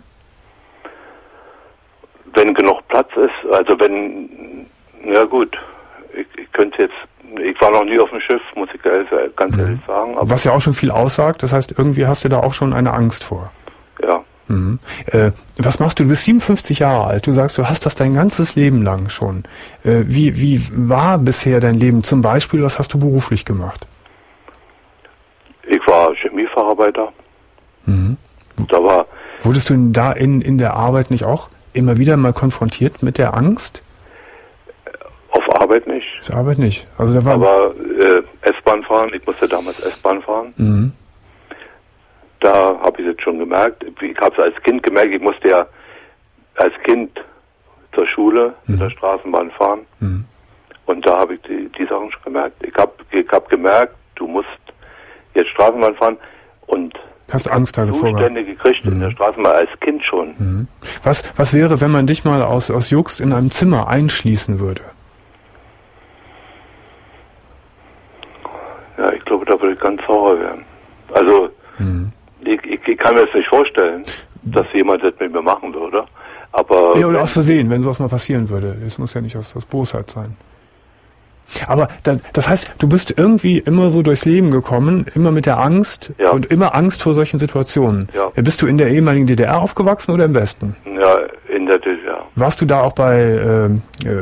Wenn genug Platz ist, also wenn... Ja gut, ich könnte jetzt... Ich war noch nie auf dem Schiff, muss ich ganz ehrlich sagen. Aber was ja auch schon viel aussagt, das heißt, irgendwie hast du da auch schon eine Angst vor. Ja. Was machst du? Du bist 57 Jahre alt. Du sagst, du hast das dein ganzes Leben lang schon. Wie war bisher dein Leben? Zum Beispiel, was hast du beruflich gemacht? Ich war war Chemiefacharbeiter. Wurdest du da in der Arbeit nicht auch immer wieder mal konfrontiert mit der Angst? Auf Arbeit nicht. Auf Arbeit nicht. Also da war aber S-Bahn fahren, ich musste damals S-Bahn fahren. Da habe ich es schon gemerkt. Ich habe es als Kind gemerkt, ich musste ja als Kind zur Schule mit der Straßenbahn fahren. Und da habe ich die Sachen schon gemerkt. Ich hab gemerkt, du musst jetzt Straßenbahn fahren und hast Angst davor Zustände gekriegt in der Straßenbahn als Kind schon. Was wäre, wenn man dich mal aus Jux in einem Zimmer einschließen würde? Ja, ich glaube, da würde ich ganz sauer werden. Also, ich kann mir das nicht vorstellen, dass jemand das mit mir machen würde. Aber ja, oder aus Versehen, wenn sowas mal passieren würde. Es muss ja nicht aus Bosheit sein. Aber das heißt, du bist irgendwie immer so durchs Leben gekommen, immer mit der Angst und immer Angst vor solchen Situationen. Ja. Bist du in der ehemaligen DDR aufgewachsen oder im Westen? Ja, in der DDR. Warst du da auch beim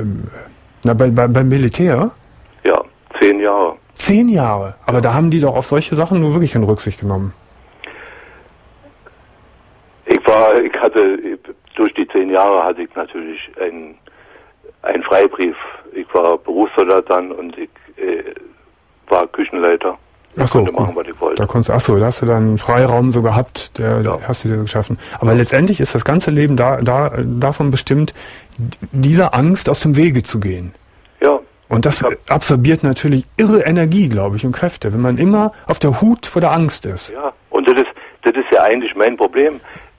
Militär? Ja, 10 Jahre. 10 Jahre? Aber da haben die doch auf solche Sachen nur wirklich keine Rücksicht genommen. Durch die 10 Jahre hatte ich natürlich einen Freibrief. Ich war Berufssoldat dann und ich war Küchenleiter. Ich konnte machen, was ich wollte. Da hast du dann einen Freiraum so gehabt, hast du dir so geschaffen. Aber letztendlich ist das ganze Leben davon bestimmt, dieser Angst aus dem Wege zu gehen. Ja. Und das absorbiert natürlich irre Energie, glaube ich, und Kräfte, wenn man immer auf der Hut vor der Angst ist. Ja, und das ist ja eigentlich mein Problem.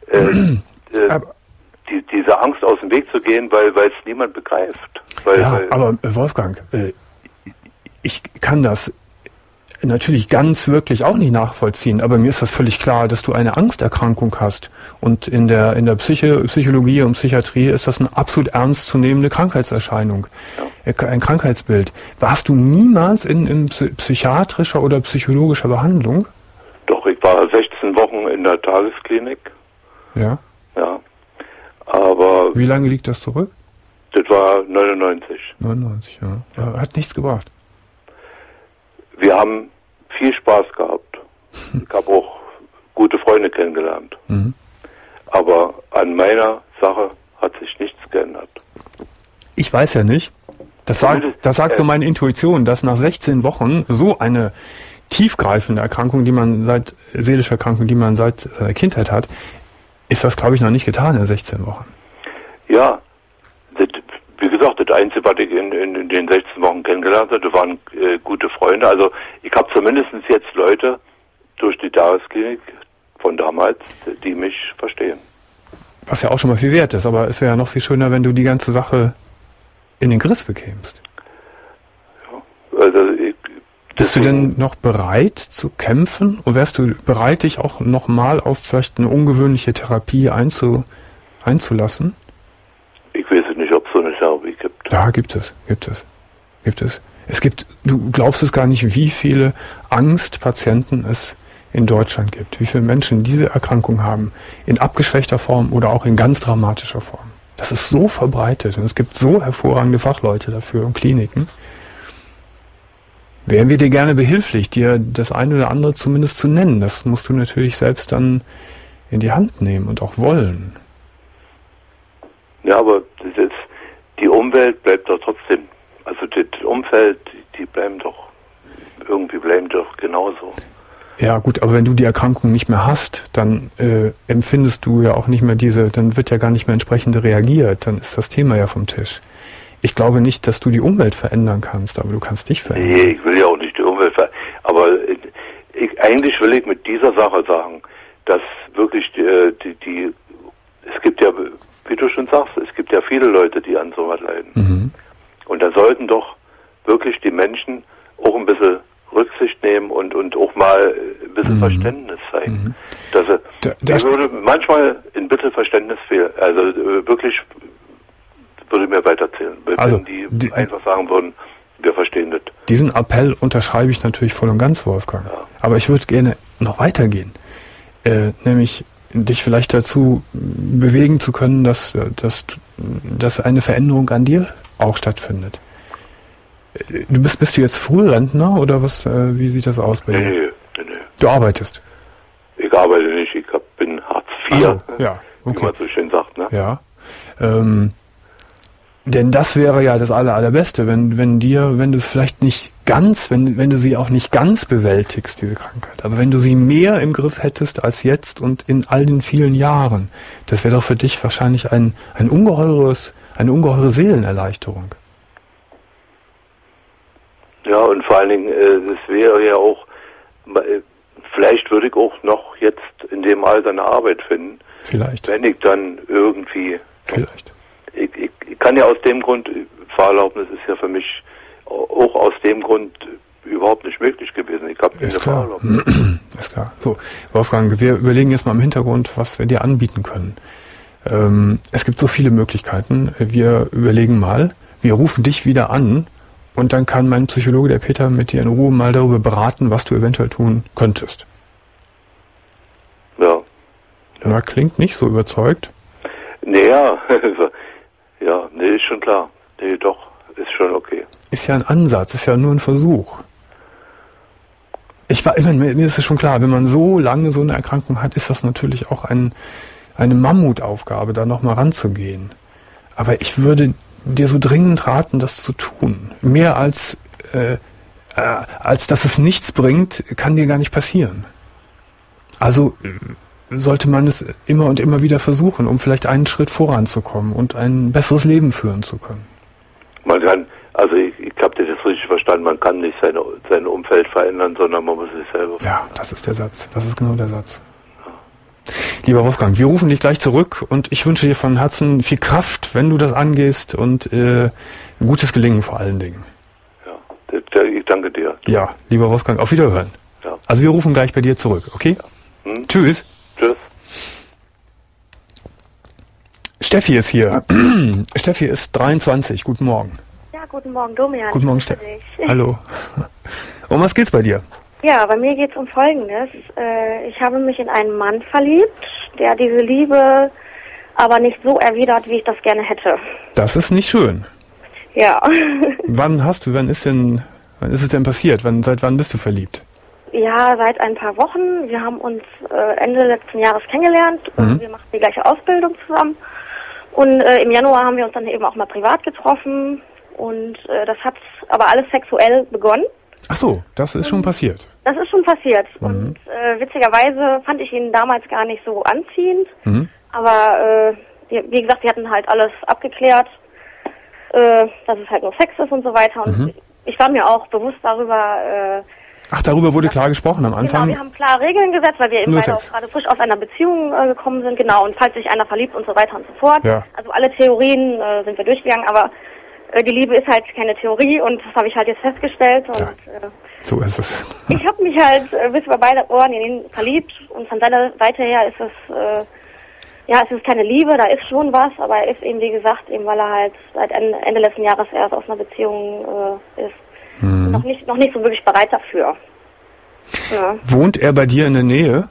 Diese Angst aus dem Weg zu gehen, weil es niemand begreift. Aber Wolfgang, ich kann das natürlich ganz wirklich auch nicht nachvollziehen, aber mir ist das völlig klar, dass du eine Angsterkrankung hast. Und in der Psychologie und Psychiatrie ist das eine absolut ernstzunehmende Krankheitserscheinung, ein Krankheitsbild. Warst du niemals in psychiatrischer oder psychologischer Behandlung? Doch, ich war 16 Wochen in der Tagesklinik. Ja? Ja. Aber... Wie lange liegt das zurück? Das war 99. 99, ja. Hat nichts gebracht. Wir haben viel Spaß gehabt. Ich habe auch gute Freunde kennengelernt. Aber an meiner Sache hat sich nichts geändert. Ich weiß ja nicht. Das sagt so meine Intuition, dass nach 16 Wochen so eine tiefgreifende Erkrankung, seelische Erkrankung, die man seit seiner Kindheit hat, ist das, glaube ich, noch nicht getan in 16 Wochen. Ja, wie gesagt, das Einzige, was ich in den 16 Wochen kennengelernt habe, das waren gute Freunde. Also ich habe zumindest jetzt Leute durch die Tagesklinik von damals, die mich verstehen. Was ja auch schon mal viel wert ist, aber es wäre ja noch viel schöner, wenn du die ganze Sache in den Griff bekämst. Ja, also bist du denn noch bereit zu kämpfen? Und wärst du bereit, dich auch nochmal auf vielleicht eine ungewöhnliche Therapie einzulassen? Ich weiß nicht, ob es so eine Therapie gibt. Ja, gibt es. Du glaubst es gar nicht, wie viele Angstpatienten es in Deutschland gibt. Wie viele Menschen diese Erkrankung haben. In abgeschwächter Form oder auch in ganz dramatischer Form. Das ist so verbreitet und es gibt so hervorragende Fachleute dafür und Kliniken. Wären wir dir gerne behilflich, dir das eine oder andere zumindest zu nennen. Das musst du natürlich selbst dann in die Hand nehmen und auch wollen. Ja, aber die Umwelt bleibt doch trotzdem. Also das Umfeld, die bleiben doch genauso. Ja gut, aber wenn du die Erkrankung nicht mehr hast, dann empfindest du ja auch nicht mehr dann wird ja gar nicht mehr entsprechend reagiert. Dann ist das Thema ja vom Tisch. Ich glaube nicht, dass du die Umwelt verändern kannst, aber du kannst dich verändern. Nee, ich will ja auch nicht die Umwelt verändern. Aber eigentlich will ich mit dieser Sache sagen, dass wirklich es gibt ja, wie du schon sagst, es gibt ja viele Leute, die an sowas leiden. Und da sollten doch wirklich die Menschen auch ein bisschen Rücksicht nehmen und auch mal ein bisschen Verständnis zeigen. Ich würde manchmal ein bisschen Verständnis fehlen. Also wirklich würde mir weiterzählen. Wenn die einfach sagen würden, wir verstehen das. Diesen Appell unterschreibe ich natürlich voll und ganz, Wolfgang. Ja. Aber ich würde gerne noch weitergehen. Nämlich dich vielleicht dazu bewegen zu können, dass eine Veränderung an dir auch stattfindet. Bist du jetzt Frührentner oder was? Wie sieht das aus bei dir? Nee. Du arbeitest? Ich arbeite nicht, ich bin Hartz IV, so, ja, okay. wie man so schön sagt. Ne? Ja, denn das wäre ja das Allerbeste, wenn du es vielleicht nicht ganz, wenn du sie auch nicht ganz bewältigst, diese Krankheit, aber wenn du sie mehr im Griff hättest als jetzt und in all den vielen Jahren, das wäre doch für dich wahrscheinlich eine ungeheure Seelenerleichterung. Ja, und vor allen Dingen, es wäre ja auch, vielleicht würde ich auch noch jetzt in dem Alter eine Arbeit finden. Vielleicht. Wenn ich dann irgendwie... Vielleicht. Ich kann ja aus dem Grund, Fahrerlaubnis ist ja für mich auch aus dem Grund überhaupt nicht möglich gewesen. Ich habe keine Fahrerlaubnis. Ist klar. So, Wolfgang, wir überlegen jetzt mal im Hintergrund, was wir dir anbieten können. Es gibt so viele Möglichkeiten. Wir überlegen mal, wir rufen dich wieder an und dann kann mein Psychologe, der Peter, mit dir in Ruhe mal darüber beraten, was du eventuell tun könntest. Ja. Ja, klingt nicht so überzeugt. Naja, ja, nee, ist schon klar. Nee, doch, ist schon okay. Ist ja ein Ansatz, ist ja nur ein Versuch. Mir ist es schon klar, wenn man so lange so eine Erkrankung hat, ist das natürlich auch eine Mammutaufgabe, da nochmal ranzugehen. Aber ich würde dir so dringend raten, das zu tun. Mehr als dass es nichts bringt, kann dir gar nicht passieren. Also sollte man es immer und immer wieder versuchen, um vielleicht einen Schritt voranzukommen und ein besseres Leben führen zu können. Man kann, also ich habe das jetzt richtig verstanden, man kann nicht sein Umfeld verändern, sondern man muss sich selber verändern. Ja, das ist der Satz. Das ist genau der Satz. Ja. Lieber Wolfgang, wir rufen dich gleich zurück und ich wünsche dir von Herzen viel Kraft, wenn du das angehst und ein gutes Gelingen vor allen Dingen. Ja, ich danke dir. Ja, lieber Wolfgang, auf Wiederhören. Ja. Also wir rufen gleich bei dir zurück, okay? Ja. Tschüss. Tschüss. Steffi ist hier. Steffi ist 23. Guten Morgen. Ja, guten Morgen, Domian. Guten Morgen, Steffi. Hallo. Um was geht's bei dir? Ja, bei mir geht's um Folgendes. Ich habe mich in einen Mann verliebt, der diese Liebe aber nicht so erwidert, wie ich das gerne hätte. Das ist nicht schön. Ja. Wann ist es denn passiert? Seit wann bist du verliebt? Ja, seit ein paar Wochen. Wir haben uns Ende letzten Jahres kennengelernt und wir machen die gleiche Ausbildung zusammen. Und im Januar haben wir uns dann eben auch mal privat getroffen und das hat aber alles sexuell begonnen. Ach so, das ist schon passiert. Das ist schon passiert. Und witzigerweise fand ich ihn damals gar nicht so anziehend. Aber wie gesagt, wir hatten halt alles abgeklärt, dass es halt nur Sex ist und so weiter. Und ich war mir auch bewusst darüber. Ach, darüber wurde klar gesprochen am Anfang? Genau, wir haben klare Regeln gesetzt, weil wir eben beide auch gerade frisch aus einer Beziehung gekommen sind. Genau, und falls sich einer verliebt und so weiter und so fort. Ja. Also alle Theorien sind wir durchgegangen, aber die Liebe ist halt keine Theorie und das habe ich halt jetzt festgestellt. Und, so ist es. Ich habe mich halt bis über beide Ohren in ihn verliebt und von seiner Seite her ist es, es ist keine Liebe, da ist schon was, aber er ist eben, wie gesagt, eben weil er halt seit Ende letzten Jahres erst aus einer Beziehung ist. Noch nicht so wirklich bereit dafür. Ja. Wohnt er bei dir in der Nähe?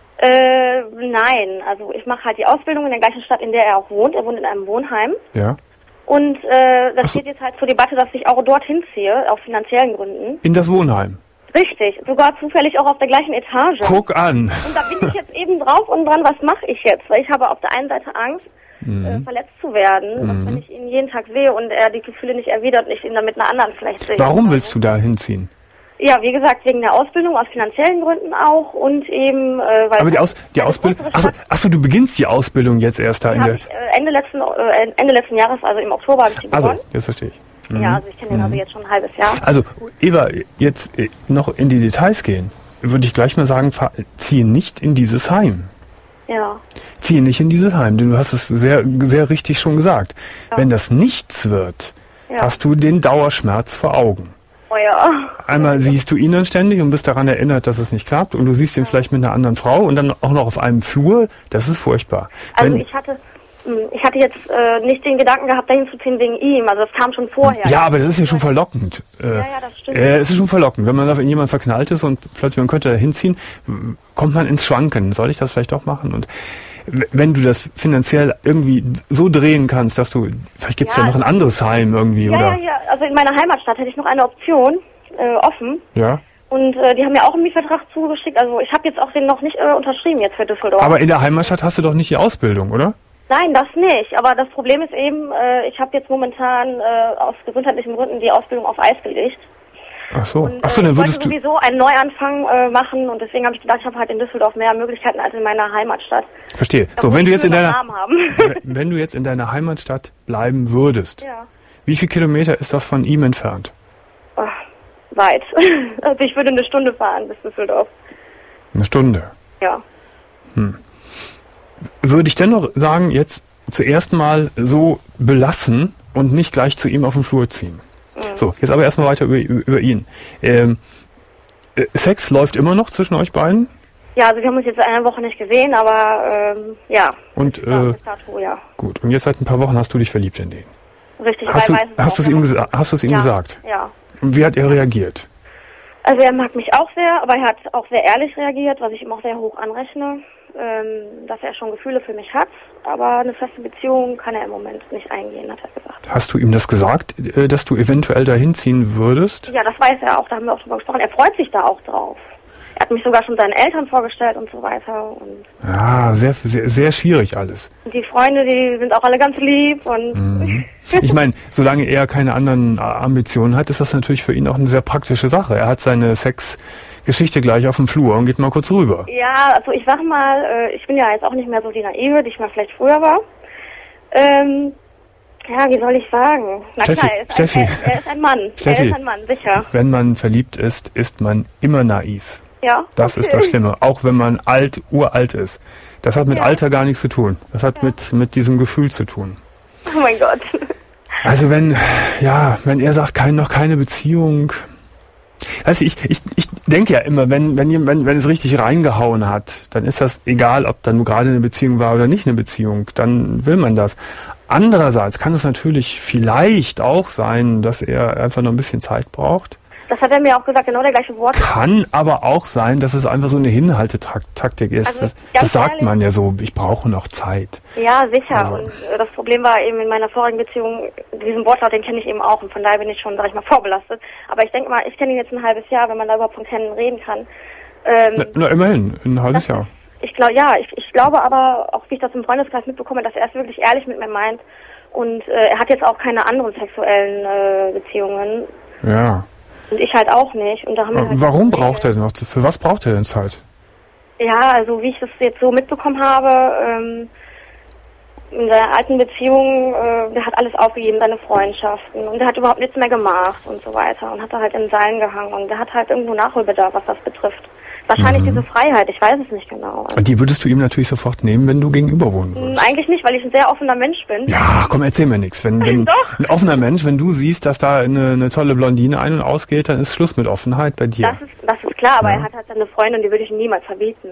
Nein, also ich mache halt die Ausbildung in der gleichen Stadt, in der er auch wohnt. Er wohnt in einem Wohnheim. Ja. Und das steht jetzt halt zur Debatte, dass ich auch dorthin ziehe, aus finanziellen Gründen. In das Wohnheim? Richtig, sogar zufällig auch auf der gleichen Etage. Guck an! Und da bin ich jetzt eben drauf und dran, was mache ich jetzt? Weil ich habe auf der einen Seite Angst, verletzt zu werden, dass wenn ich ihn jeden Tag sehe und er die Gefühle nicht erwidert und ich ihn dann mit einer anderen vielleicht sehe. Warum willst du da hinziehen? Ja, wie gesagt, wegen der Ausbildung, aus finanziellen Gründen auch und eben, weil... Aber die Ausbildung... Achso, du beginnst die Ausbildung jetzt erst da in der... Ende letzten Jahres, also im Oktober habe ich die begonnen. Also, jetzt verstehe ich. Ja, also ich kenne ihn also jetzt schon ein halbes Jahr. Also, Eva, jetzt noch in die Details gehen, würde ich gleich mal sagen, ziehe nicht in dieses Heim. Ja. Ziehe nicht in dieses Heim, denn du hast es sehr, sehr richtig schon gesagt. Ja. Wenn das nichts wird, hast du den Dauerschmerz vor Augen. Oh ja. Einmal siehst du ihn dann ständig und bist daran erinnert, dass es nicht klappt und du siehst ihn vielleicht mit einer anderen Frau und dann auch noch auf einem Flur. Das ist furchtbar. Also ich hatte jetzt nicht den Gedanken gehabt, dahin zu ziehen wegen ihm. Also das kam schon vorher. Ja, aber das ist ja schon verlockend. Ja, das stimmt. Es ist schon verlockend. Wenn man da in jemand verknallt ist und plötzlich man könnte da hinziehen, kommt man ins Schwanken. Soll ich das vielleicht doch machen? Und wenn du das finanziell irgendwie so drehen kannst, dass du, vielleicht gibt es ja noch ein anderes Heim irgendwie, oder? Ja, also in meiner Heimatstadt hätte ich noch eine Option offen. Ja. Und die haben mir auch einen Mietvertrag zugeschickt. Also ich habe jetzt auch den noch nicht unterschrieben jetzt für Düsseldorf. Aber in der Heimatstadt hast du doch nicht die Ausbildung, oder? Nein, das nicht. Aber das Problem ist eben, ich habe jetzt momentan aus gesundheitlichen Gründen die Ausbildung auf Eis gelegt. Ach so. Und, Ach so, dann würdest du... Ich wollte sowieso einen Neuanfang machen und deswegen habe ich gedacht, ich habe halt in Düsseldorf mehr Möglichkeiten als in meiner Heimatstadt. Verstehe. So, wenn du jetzt wenn du jetzt in deiner Heimatstadt bleiben würdest, wie viele Kilometer ist das von ihm entfernt? Ach, weit. Also ich würde 1 Stunde fahren bis Düsseldorf. 1 Stunde? Ja. Würde ich dennoch sagen, jetzt zuerst mal so belassen und nicht gleich zu ihm auf den Flur ziehen. So, jetzt aber erstmal weiter über ihn. Sex läuft immer noch zwischen euch beiden? Ja, also wir haben uns jetzt eine Woche nicht gesehen, aber ja. Und ja. Gut, und jetzt seit ein paar Wochen hast du dich verliebt in den. Richtig, hast du es ihm gesagt? Ja. Und wie hat er reagiert? Also er mag mich auch sehr, aber er hat auch sehr ehrlich reagiert, was ich ihm auch sehr hoch anrechne, dass er schon Gefühle für mich hat, aber eine feste Beziehung kann er im Moment nicht eingehen, hat er gesagt. Hast du ihm das gesagt, dass du eventuell dahin ziehen würdest? Ja, das weiß er auch, da haben wir auch drüber gesprochen. Er freut sich da auch drauf. Er hat mich sogar schon seinen Eltern vorgestellt und so weiter. Und ja, sehr, sehr, sehr schwierig alles. Und die Freunde, die sind auch alle ganz lieb. Und Ich meine, solange er keine anderen Ambitionen hat, ist das natürlich für ihn auch eine sehr praktische Sache. Er hat seine Sexgeschichte gleich auf dem Flur und geht mal kurz rüber. Ja, also ich sag mal, ich bin ja jetzt auch nicht mehr so die Naive, die ich mal vielleicht früher war. Ja, wie soll ich sagen? Na Steffi, klar, er ist ein Mann. Steffi, er ist ein Mann, sicher. Wenn man verliebt ist, ist man immer naiv. Ja. Das ist das Schlimme. Auch wenn man uralt ist. Das hat mit Alter gar nichts zu tun. Das hat mit diesem Gefühl zu tun. Oh mein Gott. Also wenn er sagt, noch keine Beziehung. Also ich denke ja immer, wenn es richtig reingehauen hat, dann ist das egal, ob da nur gerade eine Beziehung war oder nicht eine Beziehung. Dann will man das. Andererseits kann es natürlich vielleicht auch sein, dass er einfach noch ein bisschen Zeit braucht. Das hat er mir auch gesagt, genau der gleiche Wort. Kann aber auch sein, dass es einfach so eine Hinhaltetaktik ist. Also, das sagt man ja so, ich brauche noch Zeit. Ja, sicher. Also. Und das Problem war eben in meiner vorigen Beziehung, diesen Wortlaut, den kenne ich eben auch. Und von daher bin ich schon, sag ich mal, vorbelastet. Aber ich denke mal, ich kenne ihn jetzt ein halbes Jahr, wenn man da überhaupt von kennen reden kann. Na, immerhin, ein halbes Jahr. Ich glaube aber, auch wie ich das im Freundeskreis mitbekomme, dass er es wirklich ehrlich mit mir meint. Und er hat jetzt auch keine anderen sexuellen Beziehungen. Ja. Und ich halt auch nicht. Und da haben wir halt warum braucht er denn noch? Für was braucht er denn Zeit? Ja, also wie ich das jetzt so mitbekommen habe, in seiner alten Beziehung, der hat alles aufgegeben, seine Freundschaften. Und der hat überhaupt nichts mehr gemacht und so weiter. Und hat da halt in Seilen gehangen. Und der hat halt irgendwo Nachholbedarf, was das betrifft. Wahrscheinlich diese Freiheit, ich weiß es nicht genau. Und die würdest du ihm natürlich sofort nehmen, wenn du gegenüber wohnen würdest? Eigentlich nicht, weil ich ein sehr offener Mensch bin. Ja, komm, erzähl mir nichts. Wenn ein offener Mensch, wenn du siehst, dass da eine tolle Blondine ein- und ausgeht, dann ist Schluss mit Offenheit bei dir. Das ist klar, aber er hat halt seine Freundin, die würde ich ihm niemals verbieten.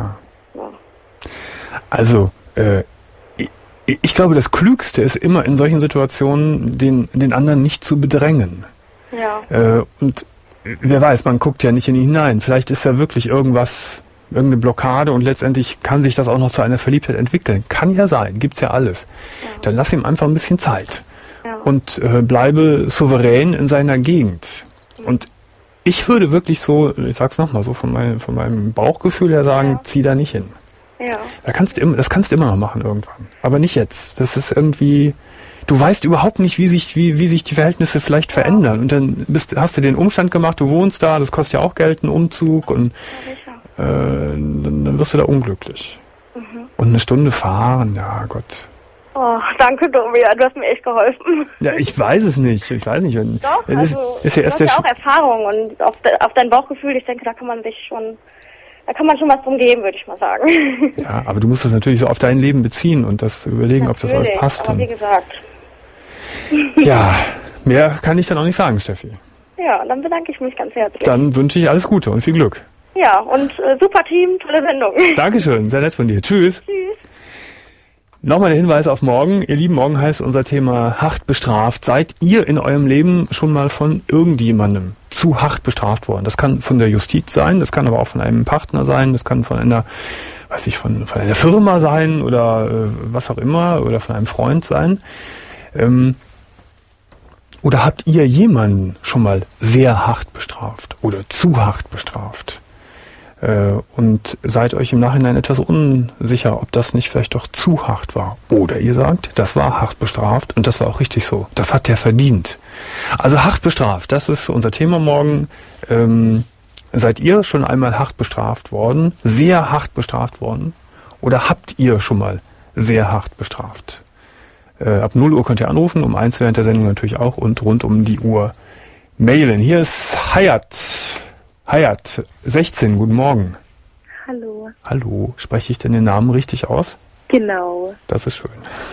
Also, ich glaube, das Klügste ist immer in solchen Situationen, den anderen nicht zu bedrängen. Ja. Und wer weiß, man guckt ja nicht in ihn hinein. Vielleicht ist ja wirklich irgendeine Blockade und letztendlich kann sich das auch noch zu einer Verliebtheit entwickeln. Kann ja sein, gibt's ja alles. Ja. Dann lass ihm einfach ein bisschen Zeit. Ja. Und bleibe souverän in seiner Gegend. Mhm. Und ich würde wirklich so, ich sag's nochmal, so von meinem Bauchgefühl her sagen, zieh da nicht hin. Ja. Das kannst du immer noch machen irgendwann. Aber nicht jetzt. Das ist irgendwie... Du weißt überhaupt nicht, wie sich die Verhältnisse vielleicht verändern. Und dann hast du den Umstand gemacht, du wohnst da, das kostet ja auch Geld, ein Umzug und dann wirst du da unglücklich. Mhm. Und 1 Stunde fahren, ja Gott. Oh, danke, Domia, du hast mir echt geholfen. Ja, ich weiß es nicht. Doch, du hast ja auch Erfahrung und auf dein Bauchgefühl, ich denke, da kann man schon was drum geben, würde ich mal sagen. Ja, aber du musst das natürlich so auf dein Leben beziehen und das überlegen, ob das alles passt. Aber wie gesagt. Ja, mehr kann ich dann auch nicht sagen, Steffi. Ja, dann bedanke ich mich ganz herzlich. Dann wünsche ich alles Gute und viel Glück. Ja, und super Team, tolle Sendung. Dankeschön, sehr nett von dir. Tschüss. Tschüss. Nochmal der Hinweis auf morgen. Ihr Lieben, morgen heißt unser Thema hart bestraft. Seid ihr in eurem Leben schon mal von irgendjemandem zu hart bestraft worden? Das kann von der Justiz sein, das kann aber auch von einem Partner sein, das kann von einer, von einer Firma sein oder was auch immer oder von einem Freund sein. Oder habt ihr jemanden schon mal sehr hart bestraft oder zu hart bestraft? Und seid euch im Nachhinein etwas unsicher, ob das nicht vielleicht doch zu hart war. Oder ihr sagt, das war hart bestraft und das war auch richtig so. Das hat der verdient. Also hart bestraft, das ist unser Thema morgen. Seid ihr schon einmal hart bestraft worden? Sehr hart bestraft worden? Oder habt ihr schon mal sehr hart bestraft? Ab 0 Uhr könnt ihr anrufen, um 1 während der Sendung natürlich auch und rund um die Uhr mailen. Hier ist Hayat. Hayat, 16, guten Morgen. Hallo. Hallo, spreche ich denn den Namen richtig aus? Genau. Das ist schön.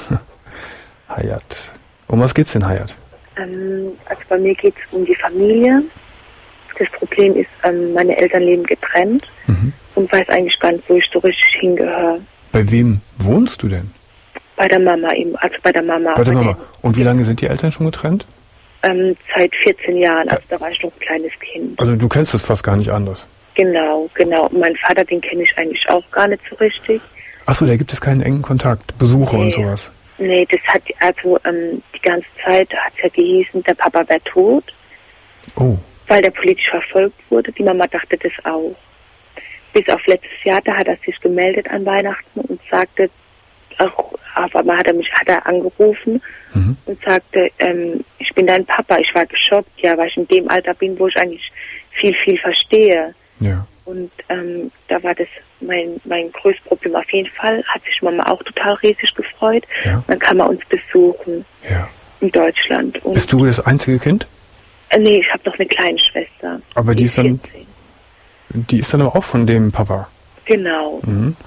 Hayat. Um was geht's denn, Hayat? Also bei mir geht's um die Familie. Das Problem ist, meine Eltern leben getrennt und weiß eigentlich gar nicht, wo ich so richtig hingehöre. Bei wem wohnst du denn? Bei der Mama eben, also bei der Mama. Bei der Mama. Und wie lange sind die Eltern schon getrennt? Seit 14 Jahren, also da war ich noch ein kleines Kind. Also du kennst es fast gar nicht anders. Genau. Und meinen Vater, den kenne ich eigentlich auch gar nicht so richtig. Achso, da gibt es keinen engen Kontakt, Besuche und sowas? Nee, das hat, also die ganze Zeit hat es ja gehießen, der Papa wäre tot. Oh. Weil der politisch verfolgt wurde. Die Mama dachte das auch. Bis auf letztes Jahr, da hat er sich gemeldet an Weihnachten und sagte, auf einmal hat er angerufen und sagte, ich bin dein Papa. Ich war geschockt, ja, weil ich in dem Alter bin, wo ich eigentlich viel verstehe. Ja. Und da war das mein größtes Problem. Auf jeden Fall hat sich Mama auch total riesig gefreut. Ja. Dann kann man uns besuchen in Deutschland. Und bist du das einzige Kind? Nee, ich habe noch eine kleine Schwester. Aber die ist dann aber auch von dem Papa? Genau.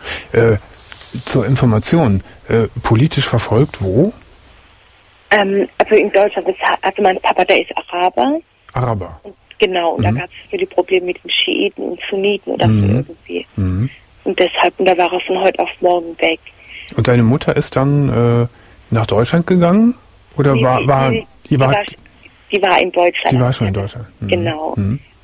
Zur Information, politisch verfolgt wo? Also in Deutschland, also mein Papa, der ist Araber. Araber. Und, genau, und da gab es die Probleme mit den Schiiten und Sunniten oder so irgendwie. Und deshalb, und da war er von heute auf morgen weg. Und deine Mutter ist dann nach Deutschland gegangen? Oder die war in Deutschland. Die war schon in Deutschland. Genau.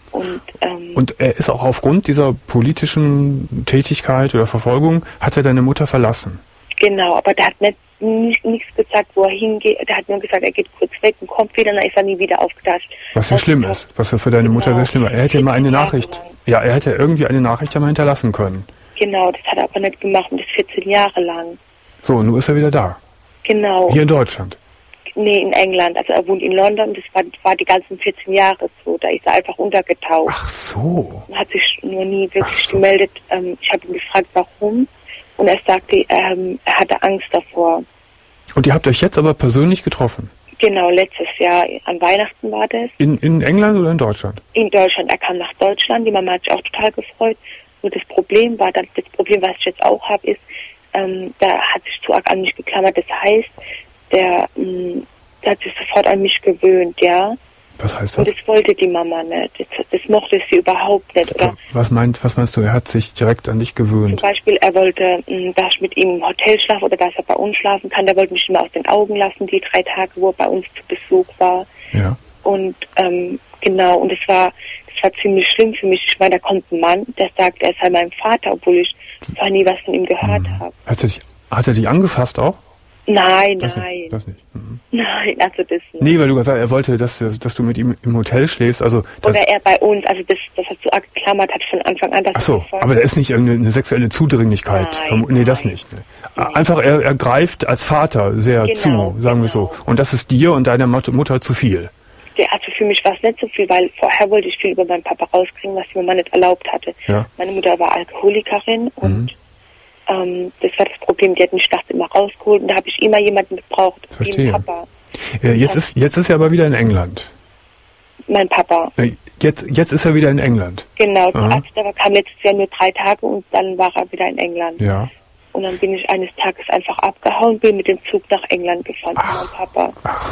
Und er ist auch aufgrund dieser politischen Tätigkeit oder Verfolgung, hat er deine Mutter verlassen? Genau, aber der hat nichts gesagt, wo er hingeht. Der hat nur gesagt, er geht kurz weg und kommt wieder, dann ist er nie wieder aufgetaucht. Was sehr schlimm ist, was für deine Mutter sehr schlimm war. Er hätte mal eine Nachricht, er hätte irgendwie eine Nachricht ja mal hinterlassen können. Genau, das hat er aber nicht gemacht und das 14 Jahre lang. So, und nun ist er wieder da? Genau. Hier in Deutschland? Nee, in England. Also er wohnt in London und das war die ganzen 14 Jahre so. Da ist er einfach untergetaucht. Ach so. Hat sich nur nie wirklich gemeldet. Ich habe ihn gefragt, warum. Und er sagte, er hatte Angst davor. Und ihr habt euch jetzt aber persönlich getroffen? Genau, letztes Jahr an Weihnachten war das. In England oder in Deutschland? In Deutschland. Er kam nach Deutschland. Die Mama hat sich auch total gefreut. Nur das Problem, was ich jetzt auch habe, ist, da hat sich zu arg an mich geklammert. Das heißt, der hat sich sofort an mich gewöhnt, ja. Was heißt das? Und das wollte die Mama nicht. Das mochte sie überhaupt nicht. Oder? Was meinst du, er hat sich direkt an dich gewöhnt? Zum Beispiel, er wollte, dass ich mit ihm im Hotel schlafe oder dass er bei uns schlafen kann. Der wollte mich immer aus den Augen lassen, die 3 Tage, wo er bei uns zu Besuch war. Ja. Und genau, und das war ziemlich schlimm für mich. Ich meine, da kommt ein Mann, der sagt, er sei mein Vater, obwohl ich vorher nie was von ihm gehört habe. Hat er dich angefasst auch? Nein. Das nicht. Nein, also das nicht. Nee, weil du gesagt hast, er wollte, dass du mit ihm im Hotel schläfst. Also oder er bei uns, also das hat so geklammert hat von Anfang an. Ach so, aber da ist nicht irgendeine sexuelle Zudringlichkeit. Nee, das nicht. Nee. Einfach, er greift als Vater sehr zu, sagen wir so. Und das ist dir und deiner Mutter zu viel. Also für mich war es nicht so viel, weil vorher wollte ich viel über meinen Papa rauskriegen, was die Mama nicht erlaubt hatte. Ja. Meine Mutter war Alkoholikerin und das war das Problem, die hat mich nachts immer rausgeholt und da habe ich immer jemanden gebraucht, wie ein Papa. Jetzt ist er aber wieder in England. Mein Papa. Jetzt ist er wieder in England. Genau, der kam letztes Jahr nur 3 Tage und dann war er wieder in England. Ja. Und dann bin ich eines Tages einfach abgehauen, bin mit dem Zug nach England gefahren zu meinem Papa.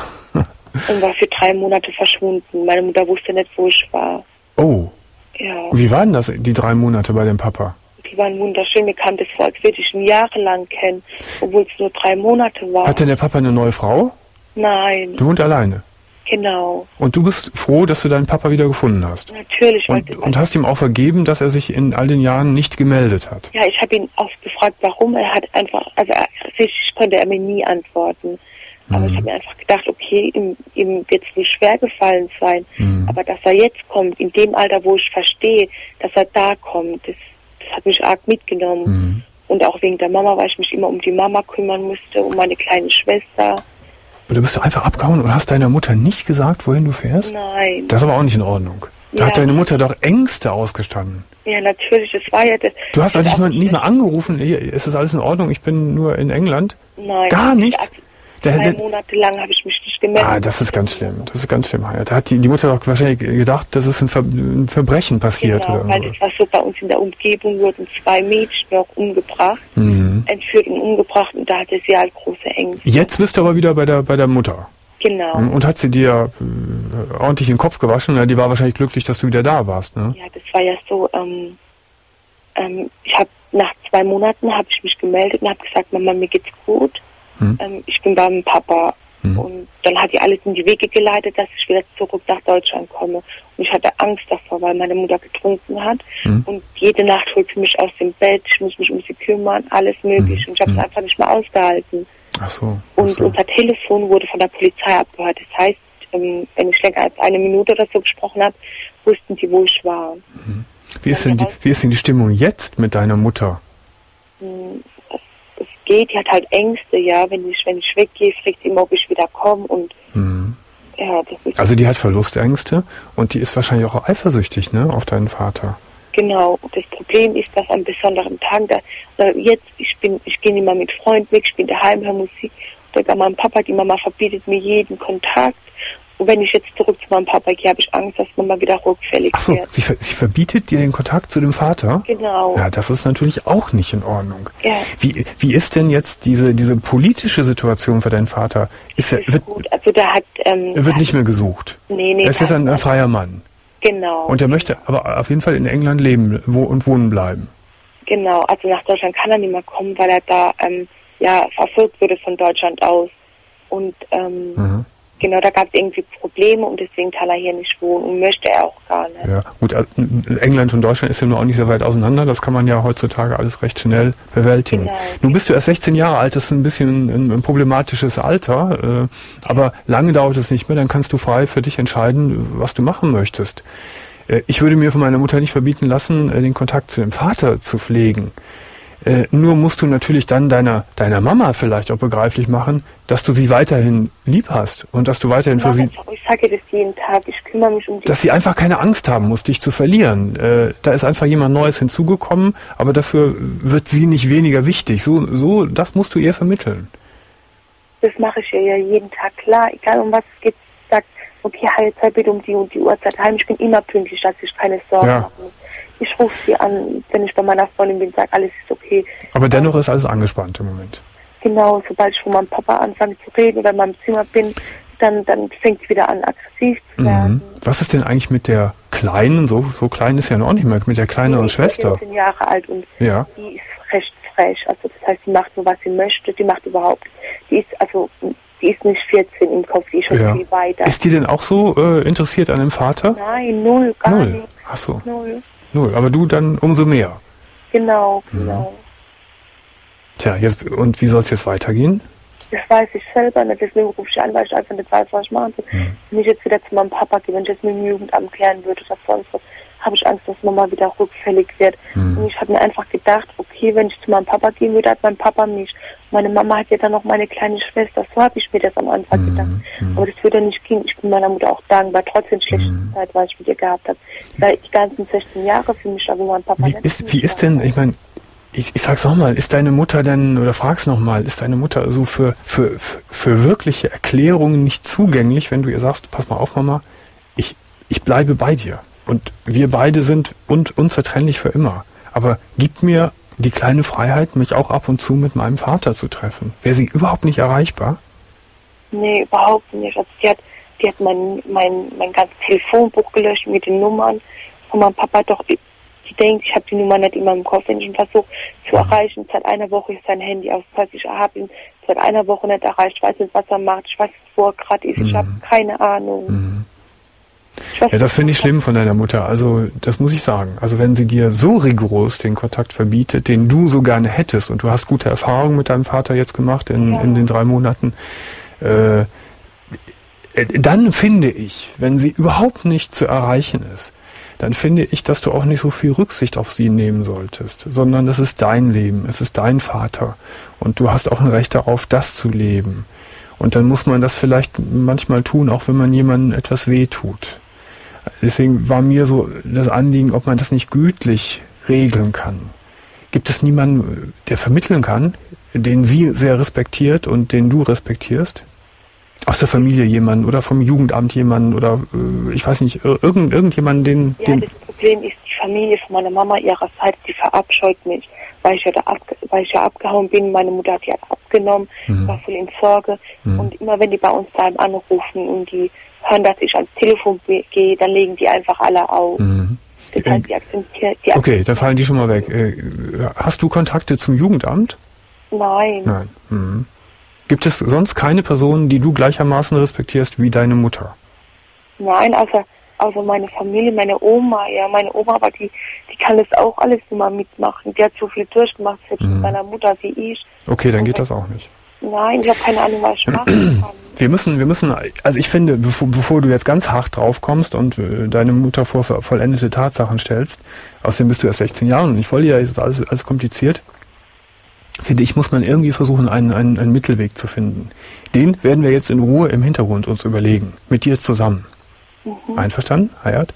Und war für 3 Monate verschwunden. Meine Mutter wusste nicht, wo ich war. Oh. Ja. Wie waren das, die 3 Monate bei dem Papa? Die waren wunderschön. Mir kam das vor, als würde ich ihn jahrelang kennen, obwohl es nur 3 Monate war. Hat denn der Papa eine neue Frau? Nein. Du wohnst alleine? Genau. Und du bist froh, dass du deinen Papa wieder gefunden hast? Natürlich. Und hast ihm auch vergeben, dass er sich in all den Jahren nicht gemeldet hat? Ja, ich habe ihn oft gefragt, warum. Er hat einfach, also ich konnte er mir nie antworten. Aber ich habe mir einfach gedacht, okay, ihm wird es nicht schwer gefallen sein. Aber dass er jetzt kommt, in dem Alter, wo ich verstehe, dass er da kommt, das hat mich arg mitgenommen. Und auch wegen der Mama, weil ich mich immer um die Mama kümmern musste, um meine kleine Schwester. Oder bist du einfach abgehauen und hast deiner Mutter nicht gesagt, wohin du fährst? Nein. Das ist aber auch nicht in Ordnung. Da hat deine Mutter doch Ängste ausgestanden. Ja, natürlich, das war ja das. Du hast eigentlich nicht mehr angerufen, ist das alles in Ordnung, ich bin nur in England? Nein. Gar nichts? 2 Monate lang habe ich mich nicht gemeldet. Das ist ganz schlimm. Das ist ganz schlimm. Da hat die Mutter doch wahrscheinlich gedacht, dass es ein Verbrechen passiert. Genau, oder weil es war so, bei uns in der Umgebung wurden 2 Mädchen auch umgebracht, entführt und umgebracht, und da hatte sie halt große Ängste. Jetzt bist du aber wieder bei der Mutter. Genau. Und hat sie dir ordentlich den Kopf gewaschen? Ja, die war wahrscheinlich glücklich, dass du wieder da warst, ne? Ja, das war ja so, ich habe nach 2 Monaten habe ich mich gemeldet und habe gesagt, Mama, mir geht's gut. Ich bin beim Papa. Und dann hat die alles in die Wege geleitet, dass ich wieder zurück nach Deutschland komme. Und ich hatte Angst davor, weil meine Mutter getrunken hat. Und jede Nacht holt sie mich aus dem Bett, ich muss mich um sie kümmern, alles mögliche. Und ich habe es einfach nicht mehr ausgehalten. Ach so. Und unser Telefon wurde von der Polizei abgehört. Das heißt, wenn ich länger als 1 Minute oder so gesprochen habe, wussten die, wo ich war. Wie ist denn die Stimmung jetzt mit deiner Mutter? Es geht, die hat halt Ängste, ja. Wenn ich weggehe, fragt sie immer, ob ich wieder komme. Und ja, das ist. Also die hat Verlustängste und die ist wahrscheinlich auch eifersüchtig, ne, auf deinen Vater. Genau. Das Problem ist, dass an besonderen Tagen, ich gehe nicht mehr mit Freunden weg, ich bin daheim, höre Musik. Und bei meinem Papa, die Mama verbietet mir jeden Kontakt. Und wenn ich jetzt zurück zu meinem Papa gehe, habe ich Angst, dass Mama wieder rückfällig wird. Sie verbietet dir den Kontakt zu dem Vater? Genau. Ja, das ist natürlich auch nicht in Ordnung. Ja. Wie ist denn jetzt diese politische Situation für deinen Vater? Gut. Also er wird nicht mehr gesucht. Nee. Er ist jetzt ein freier Mann. Genau. Und er möchte aber auf jeden Fall in England leben und wohnen bleiben. Genau. Also nach Deutschland kann er nicht mehr kommen, weil er da verfolgt wurde von Deutschland aus. Und genau, da gab es irgendwie Probleme und deswegen kann er hier nicht wohnen und möchte er auch gar nicht. Ja, gut, England und Deutschland ist ja nur auch nicht sehr weit auseinander, das kann man ja heutzutage alles recht schnell bewältigen. Genau. Nun bist du erst 16 Jahre alt, das ist ein bisschen ein problematisches Alter, aber lange dauert es nicht mehr, dann kannst du frei für dich entscheiden, was du machen möchtest. Ich würde mir von meiner Mutter nicht verbieten lassen, den Kontakt zu dem Vater zu pflegen. Nur musst du natürlich dann deiner Mama vielleicht auch begreiflich machen, dass du sie weiterhin lieb hast und dass du weiterhin für sie... Ich sage das jeden Tag, ich kümmere mich um die... Dass sie einfach keine Angst haben muss, dich zu verlieren. Da ist einfach jemand Neues hinzugekommen, aber dafür wird sie nicht weniger wichtig. So, das musst du ihr vermitteln. Das mache ich ihr ja jeden Tag klar, egal um was es geht. Sagt, okay, jetzt sei bitte um die und die Uhrzeit heim. Ich bin immer pünktlich, dass ich keine Sorgen machen muss. Ich rufe sie an, wenn ich bei meiner Freundin bin, sage, alles ist okay. Aber dennoch ist alles angespannt im Moment. Genau, sobald ich von meinem Papa anfange zu reden oder in meinem Zimmer bin, dann fängt sie wieder an, aggressiv zu werden. Was ist denn eigentlich mit der Kleinen, so klein ist ja noch nicht mehr, mit der kleineren Schwester? Die ist 14 Jahre alt und die ist recht frech. Also das heißt, sie macht nur, was sie möchte, die macht überhaupt. Die ist nicht 14 im Kopf, die ist schon viel weiter. Ist die denn auch so interessiert an dem Vater? Nein, null, gar nicht. Ach so. Null, aber du dann umso mehr. Genau. Tja, und wie soll es jetzt weitergehen? Das weiß ich selber nicht, deswegen rufe ich an, weil ich einfach nicht weiß, was ich machen soll. Wenn ich jetzt wieder zu meinem Papa gehe, wenn ich jetzt mit dem Jugendamt klären würde oder sonst was, habe ich Angst, dass Mama wieder rückfällig wird. Und ich habe mir einfach gedacht, okay, wenn ich zu meinem Papa gehen würde, hat mein Papa mich. Meine Mama hat ja dann noch meine kleine Schwester. So habe ich mir das am Anfang gedacht. Aber das würde nicht gehen. Ich bin meiner Mutter auch dankbar, trotz der schlechten Zeit, was ich mit ihr gehabt habe. Weil die ganzen 16 Jahre für mich, aber mein Papa Wie ist denn, ich meine, ich frag's nochmal, ist deine Mutter denn, oder frag's nochmal, ist deine Mutter so für wirkliche Erklärungen nicht zugänglich, wenn du ihr sagst, pass mal auf, Mama, ich bleibe bei dir. Und wir beide sind unzertrennlich für immer. Aber gib mir die kleine Freiheit, mich auch ab und zu mit meinem Vater zu treffen. Wäre sie überhaupt nicht erreichbar? Nee, überhaupt nicht. Also die hat mein ganzes Telefonbuch gelöscht mit den Nummern von meinem Papa. Doch, die denkt, ich habe die Nummer nicht in meinem Kopf, wenn ich ihn versuche zu erreichen. Seit einer Woche ist sein Handy aus. Das heißt, ich habe ihn seit einer Woche nicht erreicht. Ich weiß nicht, was er macht. Ich weiß nicht, wo er gerade ist. Ich habe keine Ahnung. Ja, das finde ich schlimm von deiner Mutter. Also, das muss ich sagen. Also, wenn sie dir so rigoros den Kontakt verbietet, den du so gerne hättest, und du hast gute Erfahrungen mit deinem Vater jetzt gemacht in den 3 Monaten, dann finde ich, wenn sie überhaupt nicht zu erreichen ist, dann finde ich, dass du auch nicht so viel Rücksicht auf sie nehmen solltest, sondern das ist dein Leben, es ist dein Vater und du hast auch ein Recht darauf, das zu leben. Und dann muss man das vielleicht manchmal tun, auch wenn man jemandem etwas wehtut. Deswegen war mir so das Anliegen, ob man das nicht gütlich regeln kann. Gibt es niemanden, der vermitteln kann, den sie sehr respektiert und den du respektierst? Aus der Familie jemanden oder vom Jugendamt jemanden oder ich weiß nicht, irgendjemanden, den... Ja, das Problem ist, die Familie von meiner Mama ihrerseits, die verabscheut mich, weil ich ja abgehauen bin. Meine Mutter hat ja abgenommen, war voll in Sorge. Und immer wenn die bei uns daheim anrufen und die hören, dass ich ans Telefon gehe, dann legen die einfach alle auf. Das heißt, die akzeptieren. Okay, dann fallen die schon mal weg. Hast du Kontakte zum Jugendamt? Nein. Nein. Gibt es sonst keine Person, die du gleichermaßen respektierst wie deine Mutter? Nein, außer meine Familie, meine Oma. Ja, meine Oma, aber die kann das auch alles immer mitmachen. Die hat so viel durchgemacht, selbst mit meiner Mutter wie ich. Okay, dann geht das auch nicht. Nein, ich habe keine Ahnung, was ich machen kann. Wir müssen, also ich finde, bevor du jetzt ganz hart drauf kommst und deine Mutter vor vollendete Tatsachen stellst, außerdem bist du erst 16 Jahre und ich wollte ja, ist alles kompliziert, finde ich, muss man irgendwie versuchen, einen Mittelweg zu finden. Den werden wir jetzt in Ruhe im Hintergrund uns überlegen. Mit dir zusammen. Einverstanden, Hayat?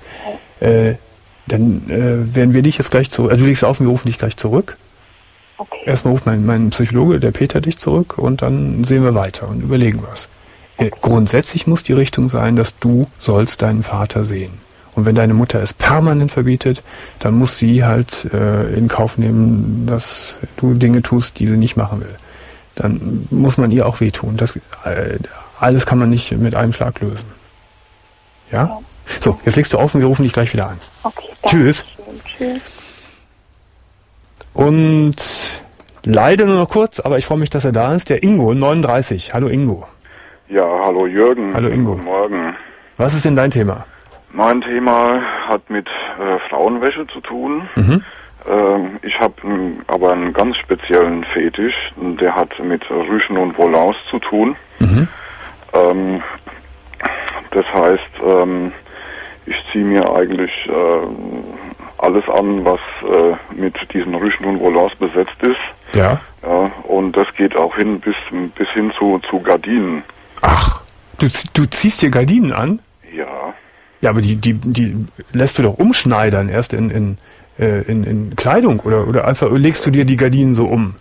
Dann werden wir dich jetzt gleich zurück, also du legst auf, wir rufen dich gleich zurück. Okay. Erstmal ruft mein Psychologe, der Peter, dich zurück und dann sehen wir weiter und überlegen was. Grundsätzlich muss die Richtung sein, dass du sollst deinen Vater sehen. Und wenn deine Mutter es permanent verbietet, dann muss sie halt in Kauf nehmen, dass du Dinge tust, die sie nicht machen will. Dann muss man ihr auch wehtun. Das alles kann man nicht mit einem Schlag lösen. Ja? So, jetzt legst du auf und wir rufen dich gleich wieder an. Okay, Tschüss. Tschüss. Und leider nur noch kurz, aber ich freue mich, dass er da ist. Der Ingo, 39. Hallo Ingo. Ja, hallo Jürgen. Hallo Ingo. Guten Morgen. Was ist denn dein Thema? Mein Thema hat mit Frauenwäsche zu tun. Ich habe aber einen ganz speziellen Fetisch, der hat mit Rüschen und Volants zu tun. Das heißt, ich ziehe mir eigentlich alles an, was mit diesen Rüschen und Volants besetzt ist. Ja. Ja, und das geht auch hin bis hin zu Gardinen. Ach, du ziehst dir Gardinen an? Ja. Ja, aber die lässt du doch umschneidern erst in Kleidung oder einfach legst du dir die Gardinen so um?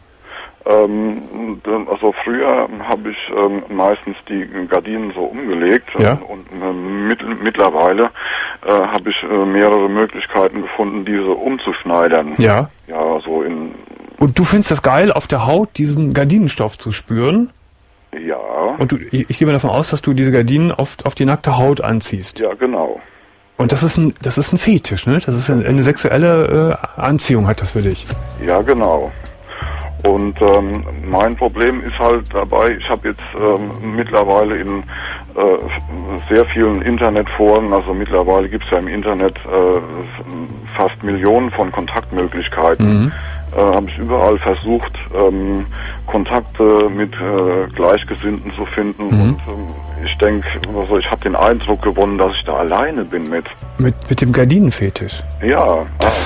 Also früher habe ich meistens die Gardinen so umgelegt, ja? Und mittlerweile habe ich mehrere Möglichkeiten gefunden, diese umzuschneidern. Ja. Ja, so in. Und du findest das geil, auf der Haut diesen Gardinenstoff zu spüren? Ja. Und ich gehe mal davon aus, dass du diese Gardinen auf die nackte Haut anziehst. Ja, genau. Und das ist ein Fetisch, ne? Das ist eine sexuelle Anziehung hat das für dich. Ja, genau. Und mein Problem ist halt dabei, ich habe jetzt mittlerweile in sehr vielen Internetforen, also mittlerweile gibt es ja im Internet fast Millionen von Kontaktmöglichkeiten, habe ich überall versucht, Kontakte mit Gleichgesinnten zu finden. Und ich denke, also ich habe den Eindruck gewonnen, dass ich da alleine bin mit. Mit dem Gardinenfetisch? Ja.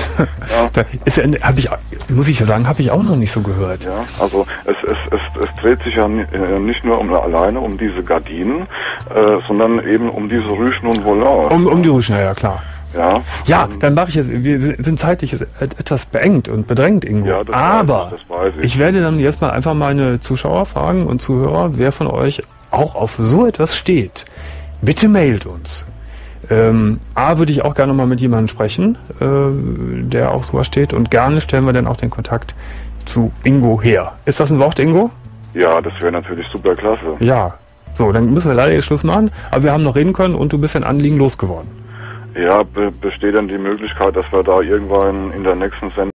Muss ich ja sagen, habe ich auch noch nicht so gehört. Ja, also es dreht sich ja nicht nur alleine um diese Gardinen, sondern eben um diese Rüschen und Volants. Um die Rüschen, ja klar. Ja, dann mache ich jetzt, wir sind zeitlich etwas beengt und bedrängt, Ingo. Ja, das weiß ich. Ich werde dann jetzt mal einfach meine Zuschauer fragen und Zuhörer, wer von euch auch auf so etwas steht. Bitte mailt uns. Würde ich auch gerne mal mit jemandem sprechen, der auf sowas steht, und gerne stellen wir dann auch den Kontakt zu Ingo her. Ist das ein Wort, Ingo? Ja, das wäre natürlich super klasse. Ja, so, dann müssen wir leider jetzt Schluss machen, aber wir haben noch reden können und du bist dein Anliegen losgeworden. Ja, besteht dann die Möglichkeit, dass wir da irgendwann in der nächsten Sendung